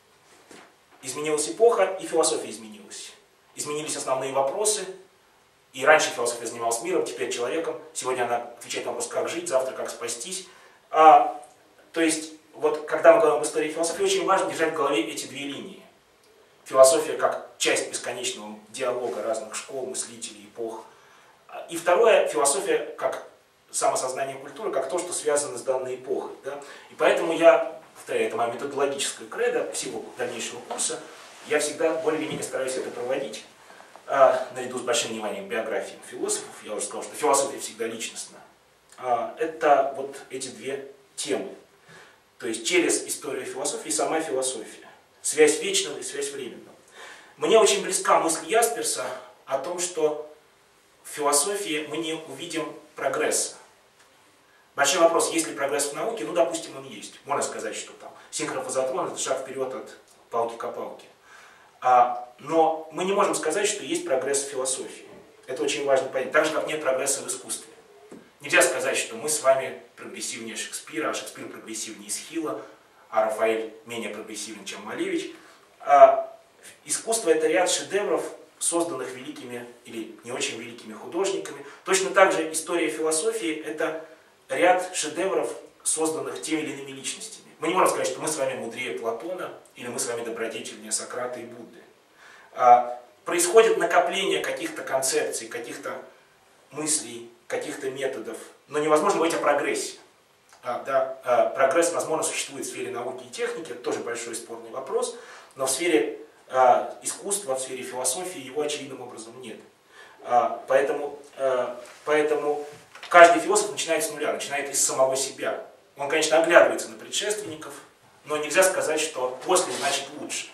Изменилась эпоха, и философия изменилась. Изменились основные вопросы, и раньше философия занималась миром, теперь человеком. Сегодня она отвечает на вопрос, как жить, завтра как спастись. А, то есть, вот когда мы говорим об истории философии, очень важно держать в голове эти две линии. Философия как часть бесконечного диалога разных школ, мыслителей, эпох. И второе, философия как самосознание культуры, как то, что связано с данной эпохой. Да? И поэтому я, повторяю, это моя методологическая кредо всего дальнейшего курса, я всегда более или менее стараюсь это проводить, а, наряду с большим вниманием к биографиям философов. Я уже сказал, что философия всегда личностна. А, это вот эти две темы. То есть через историю философии и сама философия. Связь вечного и связь временного. Мне очень близка мысль Ясперса о том, что в философии мы не увидим прогресса. Большой вопрос, есть ли прогресс в науке? Ну, допустим, он есть. Можно сказать, что там синхрофазотрон – это шаг вперед от палки к палке. А, но мы не можем сказать, что есть прогресс в философии. Это очень важно понять. Так же, как нет прогресса в искусстве. Нельзя сказать, что мы с вами прогрессивнее Шекспира, а Шекспир прогрессивнее Эсхила, а Рафаэль менее прогрессивен, чем Малевич. А искусство – это ряд шедевров, созданных великими или не очень великими художниками. Точно так же история философии – это ряд шедевров, созданных теми или иными личностями. Мы не можем сказать, что мы с вами мудрее Платона, или мы с вами добродетельнее Сократа и Будды. А, происходит накопление каких-то концепций, каких-то мыслей, каких-то методов, но невозможно говорить о прогрессе. А, да, а, прогресс, возможно, существует в сфере науки и техники, это тоже большой спорный вопрос, но в сфере а, искусства, в сфере философии его очевидным образом нет. А, поэтому, а, поэтому каждый философ начинает с нуля, начинает из самого себя. Он, конечно, оглядывается на предшественников, но нельзя сказать, что после значит лучше.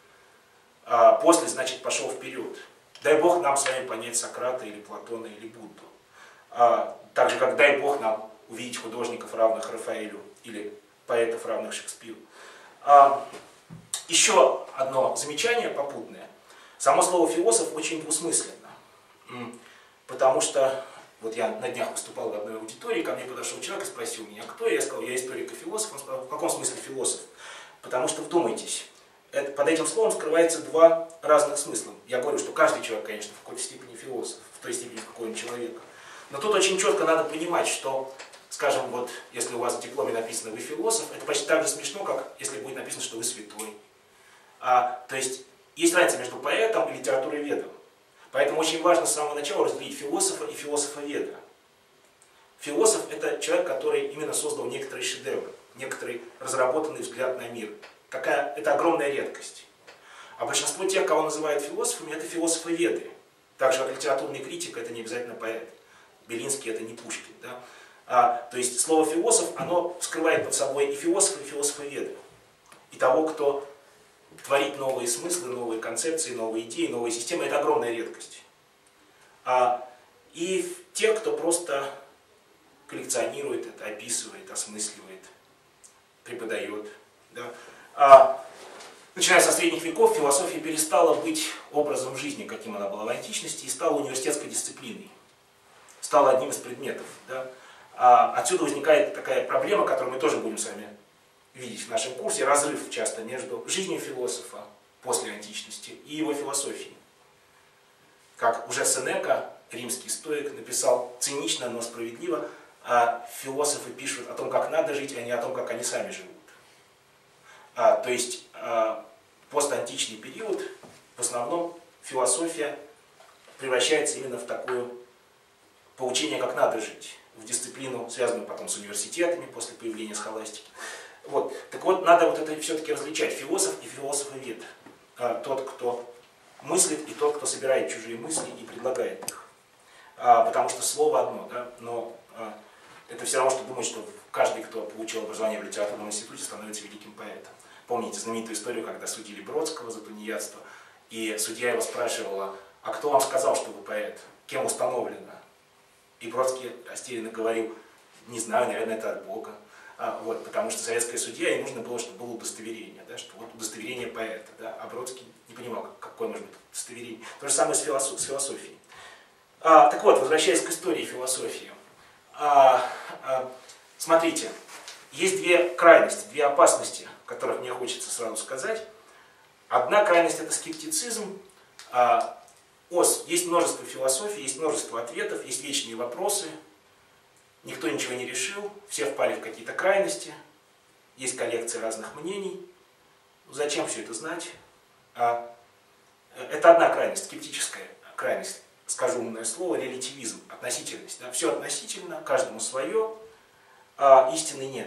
А после значит пошел вперед. Дай Бог нам с вами понять Сократа или Платона или Будду. А, так же, как дай Бог нам увидеть художников, равных Рафаэлю, или поэтов, равных Шекспиру. А, еще одно замечание попутное. Само слово «философ» очень двусмысленно, потому что вот я на днях выступал в одной аудитории, ко мне подошел человек и спросил меня, кто я. Я сказал, я историк и философ. Он сказал, в каком смысле философ? Потому что, вдумайтесь, это, под этим словом скрывается два разных смысла. Я говорю, что каждый человек, конечно, в какой-то степени философ, в той степени, в какой он человек. Но тут очень четко надо понимать, что, скажем, вот, если у вас в дипломе написано «вы философ», это почти так же смешно, как если будет написано, что вы святой. А, то есть, есть разница между поэтом и литературоведом. Поэтому очень важно с самого начала разделить философа и философоведа. Философ – это человек, который именно создал некоторый шедевр, некоторый разработанный взгляд на мир. Какая, это огромная редкость. А большинство тех, кого называют философами, это философоведы. Так же, как литературный критик – это не обязательно поэт. Белинский – это не Пушкин. Да? А, то есть слово «философ» оно скрывает под собой и философа, и философоведа. И того, кто творит новые смыслы, новые концепции, новые идеи, новые системы – это огромная редкость. А, и тех, кто просто коллекционирует это, описывает, осмысливает, преподает. Да? А, начиная со средних веков, философия перестала быть образом жизни, каким она была в античности, и стала университетской дисциплиной. Стала одним из предметов. Да? А, отсюда возникает такая проблема, которую мы тоже будем с вами видеть в нашем курсе, разрыв часто между жизнью философа после античности и его философией. Как уже Сенека, римский стоик, написал цинично, но справедливо, а философы пишут о том, как надо жить, а не о том, как они сами живут. А, то есть а, постантичный период, в основном философия превращается именно в такое поучение, как надо жить, в дисциплину, связанную потом с университетами после появления схоластики. Вот. Так вот, надо вот это все-таки различать. Философ и философовед. А, тот, кто мыслит, и тот, кто собирает чужие мысли и предлагает их. А, потому что слово одно, да, но а, это все равно, что думать, что каждый, кто получил образование в литературном институте, становится великим поэтом. Помните знаменитую историю, когда судили Бродского за тунеядство, и судья его спрашивала, а кто вам сказал, что вы поэт? Кем установлено? И Бродский растерянно говорил, не знаю, наверное, это от Бога. А, вот, потому что советская судья, ей нужно было, чтобы было удостоверение, да, что вот удостоверение поэта. Да, а Бродский не понимал, какое может быть удостоверение. То же самое с, философ, с философией. А, так вот, возвращаясь к истории философии. А, а, смотрите, есть две крайности, две опасности, о которых мне хочется сразу сказать. Одна крайность – это скептицизм. А, ос, есть множество философий, есть множество ответов, есть вечные вопросы. Никто ничего не решил, все впали в какие-то крайности, есть коллекция разных мнений. Зачем все это знать? А, это одна крайность, скептическая крайность, скажу умное слово, релятивизм, относительность. Да? Все относительно, каждому свое, а истины нет.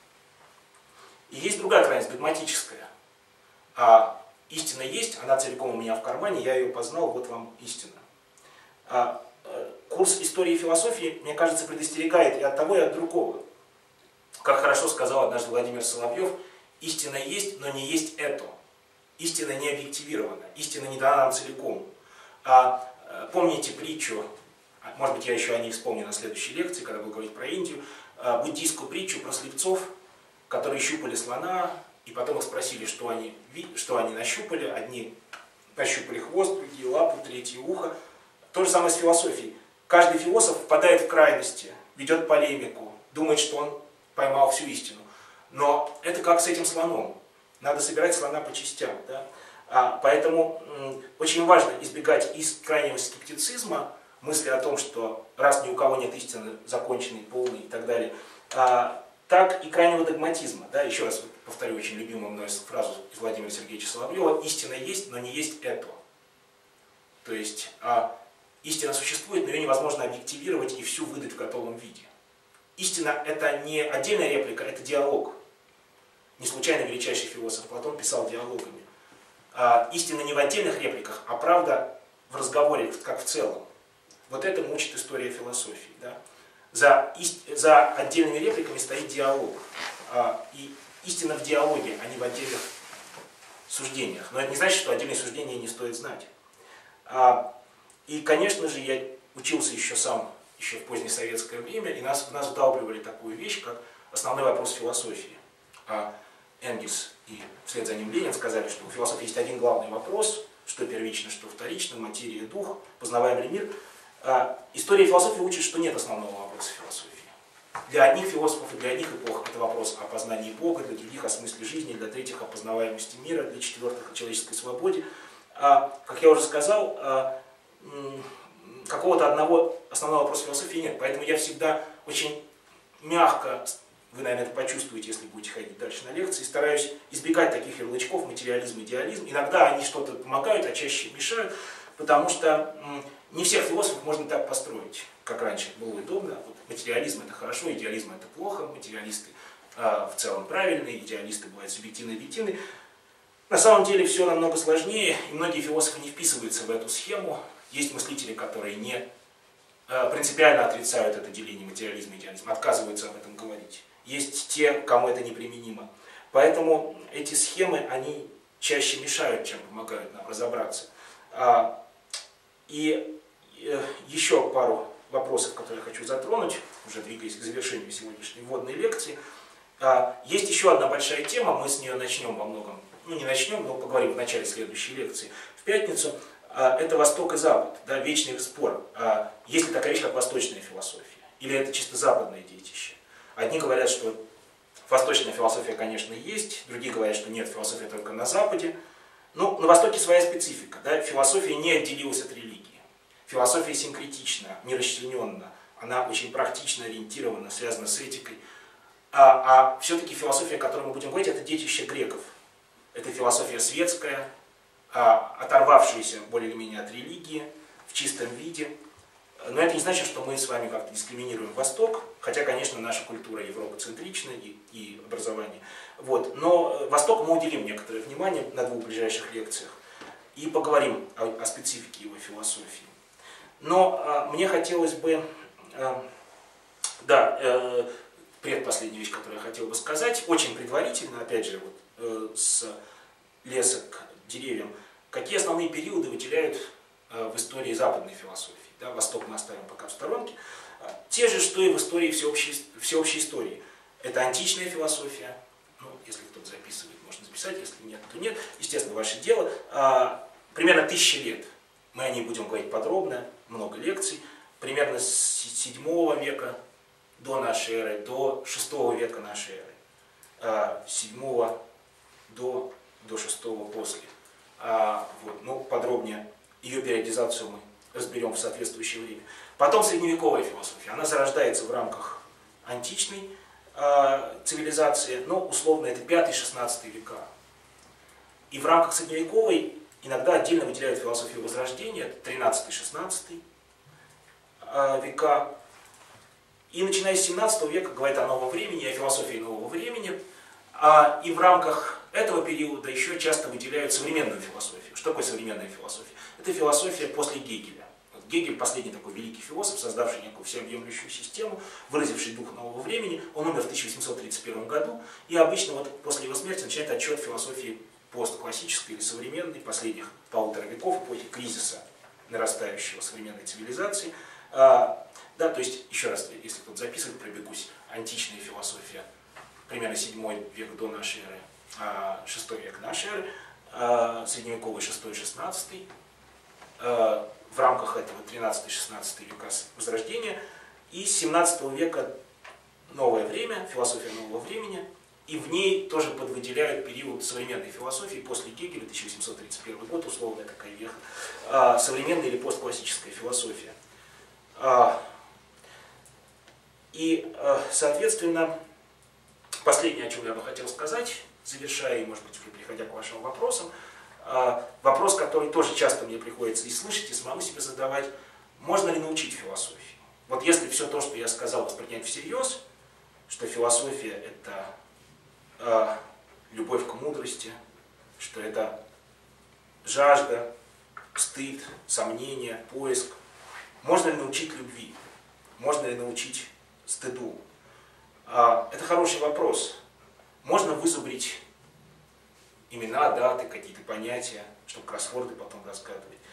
И есть другая крайность, догматическая. А, истина есть, она целиком у меня в кармане, я ее познал, вот вам истина. А, Курс истории и философии, мне кажется, предостерегает и от того, и от другого. Как хорошо сказал однажды Владимир Соловьев, истина есть, но не есть это. Истина не объективирована, истина не дана нам целиком. А, помните притчу, может быть, я еще о ней вспомню на следующей лекции, когда буду говорить про Индию, буддийскую притчу про слепцов, которые щупали слона, и потом их спросили, что они, что они нащупали. Одни нащупали хвост, другие лапу, третьи ухо. То же самое с философией. Каждый философ впадает в крайности, ведет полемику, думает, что он поймал всю истину. Но это как с этим слоном. Надо собирать слона по частям. Да? А, поэтому м, очень важно избегать из крайнего скептицизма, мысли о том, что раз ни у кого нет истины, законченной, полной и так далее, а, так и крайнего догматизма. Да? Еще раз повторю очень любимую мной фразу из Владимира Сергеевича Соловьева: истина есть, но не есть это. То есть а, истина существует, но ее невозможно объективировать и всю выдать в готовом виде. Истина – это не отдельная реплика, это диалог. Не случайно величайший философ Платон писал диалогами. А, истина не в отдельных репликах, а правда в разговоре, как в целом. Вот этому учит история философии. Да? За, ист... За отдельными репликами стоит диалог. А, и истина в диалоге, а не в отдельных суждениях. Но это не значит, что отдельные суждения не стоит знать. А, и, конечно же, я учился еще сам еще в позднее советское время, и нас, в нас вдалбливали такую вещь, как основной вопрос философии. А Энгельс и вслед за ним Ленин сказали, что у философии есть один главный вопрос, что первично, что вторично, материя, дух, познаваемый мир. А история философии учит, что нет основного вопроса философии. Для одних философов и для одних эпох это вопрос о познании Бога, для других о смысле жизни, для третьих о познаваемости мира, для четвертых о человеческой свободе. А, как я уже сказал, а, какого-то одного основного вопроса философии нет. Поэтому я всегда очень мягко, вы, наверное, это почувствуете, если будете ходить дальше на лекции, стараюсь избегать таких ярлычков: материализм, идеализм. Иногда они что-то помогают, а чаще мешают, потому что не всех философов можно так построить, как раньше было удобно. Вот материализм — это хорошо, идеализм — это плохо, материалисты а, в целом правильные, идеалисты бывают субъективные, объективные. На самом деле все намного сложнее, и многие философы не вписываются в эту схему. Есть мыслители, которые не а, принципиально отрицают это деление материализма и идеализма, отказываются об этом говорить. Есть те, кому это неприменимо. Поэтому эти схемы, они чаще мешают, чем помогают нам разобраться. А, и еще пару вопросов, которые я хочу затронуть, уже двигаясь к завершению сегодняшней вводной лекции. Есть еще одна большая тема, мы с нее начнем во многом, ну не начнем, но поговорим в начале следующей лекции, в пятницу. Это Восток и Запад, да, вечный спор. Есть ли такая вещь, как восточная философия? Или это чисто западное детище? Одни говорят, что восточная философия, конечно, есть, другие говорят, что нет, философия только на Западе. Ну, на Востоке своя специфика, да, философия не отделилась от религии. Философия синкретична, не расчлененна, она очень практично ориентирована, связана с этикой. А, а все-таки философия, о которой мы будем говорить, это детище греков. Это философия светская, а, оторвавшаяся более или менее от религии, в чистом виде. Но это не значит, что мы с вами как-то дискриминируем Восток, хотя, конечно, наша культура европоцентрична и, и образование. Вот. Но Восток мы уделим некоторое внимание на двух ближайших лекциях и поговорим о, о специфике его философии. Но а, мне хотелось бы, а, да, э, предпоследняя вещь, которую я хотел бы сказать, очень предварительно, опять же, вот, э, с леса к деревьям, какие основные периоды выделяют э, в истории западной философии. Да, Восток мы оставим пока в сторонке. Те же, что и в истории всеобщей, всеобщей истории. Это античная философия. Ну, если кто-то записывает, можно записать, если нет, то нет. Естественно, ваше дело. А, примерно тысячи лет. Мы о ней будем говорить подробно, много лекций. Примерно с седьмого века до нашей эры, до шестого века нашей эры. А, седьмого до, до шестого после. А, вот, ну, подробнее ее периодизацию мы разберем в соответствующее время. Потом средневековая философия. Она зарождается в рамках античной э, цивилизации, но условно это пятый-шестнадцатый века. И в рамках средневековой иногда отдельно выделяют философию Возрождения, это тринадцатый-шестнадцатый э, века. И начиная с семнадцатого века говорят о новом времени, о философии нового времени. А, и в рамках этого периода еще часто выделяют современную философию. Что такое современная философия? Это философия после Гегеля. Вот Гегель, последний такой великий философ, создавший некую всеобъемлющую систему, выразивший дух нового времени. Он умер в тысяча восемьсот тридцать первом году. И обычно вот после его смерти начинает отчет философии постклассической или современной, последних полутора веков, эпохи кризиса нарастающего современной цивилизации. А, да, то есть, еще раз, если кто-то записывает, пробегусь, античная философия, примерно седьмой век до нашей эры, а, шестой век нашей эры, а, средневековый шестой-шестнадцатый, а, в рамках этого тринадцатый-шестнадцатый века Возрождения, и с семнадцатого века новое время, философия нового времени, и в ней тоже подвыделяют период современной философии после Гегеля, тысяча восемьсот тридцать первый год, условная такая веха, а, современная или постклассическая философия. А, и, а, соответственно, последнее, о чем я бы хотел сказать, завершая и, может быть, уже переходя к вашим вопросам, вопрос, который тоже часто мне приходится и слышать, и самому себе задавать: можно ли научить философии? Вот если все то, что я сказал, воспринять всерьез, что философия — это э, любовь к мудрости, что это жажда, стыд, сомнение, поиск, можно ли научить любви? Можно ли научить стыду? Э, это хороший вопрос. Можно вызубрить имена, даты, какие-то понятия, чтобы кроссворды потом разгадывать.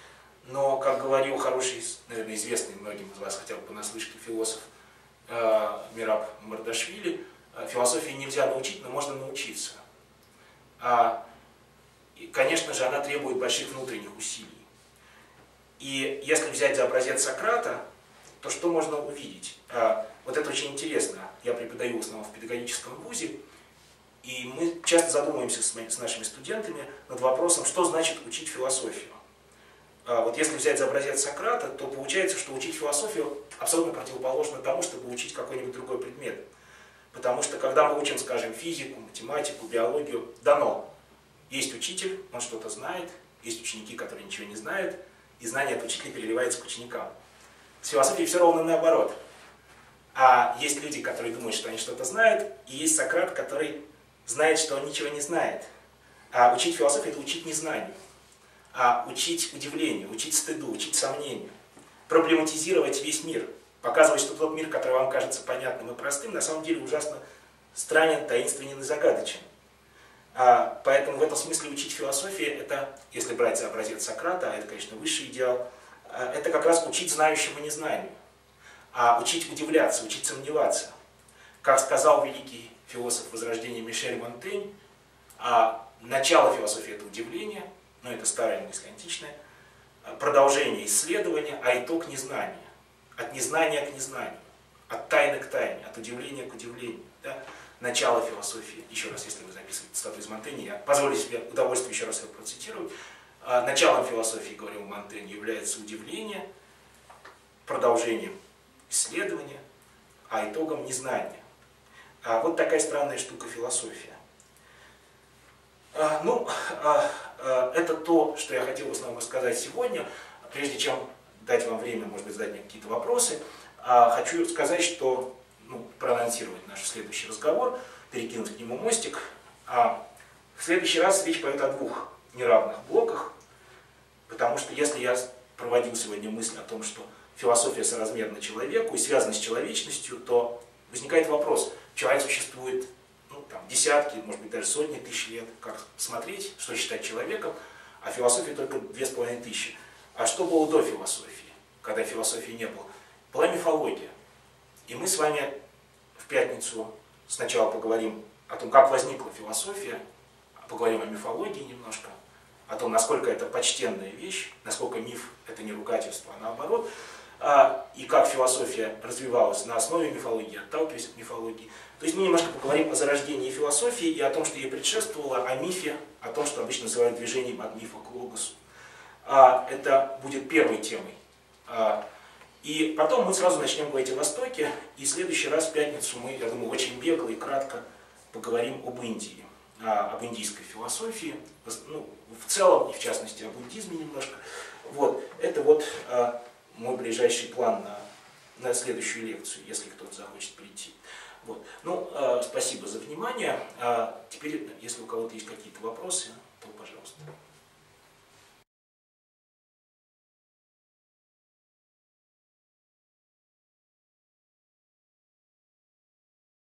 но, как говорил хороший, наверное, известный многим из вас, хотя бы понаслышке, философ э, Мераб Мардашвили, э, философии нельзя научить, но можно научиться. А, и, конечно же, она требует больших внутренних усилий. И если взять за образец Сократа, то что можно увидеть? А, вот это очень интересно. Я преподаю в основном в педагогическом вузе, и мы часто задумываемся с, с нашими студентами над вопросом, что значит учить философию. А, вот если взять за образец Сократа, то получается, что учить философию абсолютно противоположно тому, чтобы учить какой-нибудь другой предмет. Потому что когда мы учим, скажем, физику, математику, биологию, дано. Есть учитель, он что-то знает, есть ученики, которые ничего не знают, и знание от учителя переливается к ученикам. С философией все ровно наоборот. А есть люди, которые думают, что они что-то знают, и есть Сократ, который знает, что он ничего не знает. А учить философию – это учить незнанию. А учить удивлению, учить стыду, учить сомнению. Проблематизировать весь мир. Показывать, что тот мир, который вам кажется понятным и простым, на самом деле ужасно странен, таинственен и загадочен. А, поэтому в этом смысле учить философию – это, если брать за образец Сократа, а это, конечно, высший идеал, это как раз учить знающему незнанию. А учить удивляться, учить сомневаться. Как сказал великий философ Возрождения Мишель Монтень, а начало философии – это удивление, но это старая мысль античная, продолжение исследования, а итог – незнание. От незнания к незнанию, от тайны к тайне, от удивления к удивлению. Да? Начало философии, еще раз, если вы записываете цитату из Монтэня, я позволю себе удовольствие еще раз ее процитировать. Началом философии, говорил Монтень, является удивление, продолжением исследования, а итогом незнания. А вот такая странная штука философия. А, ну, а, а, это то, что я хотел в основном рассказать сегодня. Прежде чем дать вам время, может быть, задать мне какие-то вопросы, а, хочу сказать, что, ну, проанонсировать наш следующий разговор, перекинуть к нему мостик. А, в следующий раз речь пойдет о двух неравных блоках, потому что если я проводил сегодня мысль о том, что философия соразмерна человеку и связана с человечностью, то возникает вопрос, человек существует ну, там, десятки, может быть, даже сотни тысяч лет, как смотреть, что считать человеком, а философии только две с половиной тысячи. А что было до философии, когда философии не было? Была мифология. И мы с вами в пятницу сначала поговорим о том, как возникла философия, поговорим о мифологии немножко, о том, насколько это почтенная вещь, насколько миф – это не ругательство, а наоборот, и как философия развивалась на основе мифологии, отталкиваясь от мифологии. То есть мы немножко поговорим о зарождении философии и о том, что ей предшествовало, о мифе, о том, что обычно называют движением от мифа к логосу. Это будет первой темой. И потом мы сразу начнем говорить о Востоке, и в следующий раз в пятницу мы, я думаю, очень бегло и кратко поговорим об Индии, об индийской философии, ну, в целом, и в частности о буддизме немножко. Вот. Это вот мой ближайший план на, на следующую лекцию, если кто-то захочет прийти. Вот. Ну, э, спасибо за внимание. А теперь, если у кого-то есть какие-то вопросы, то пожалуйста.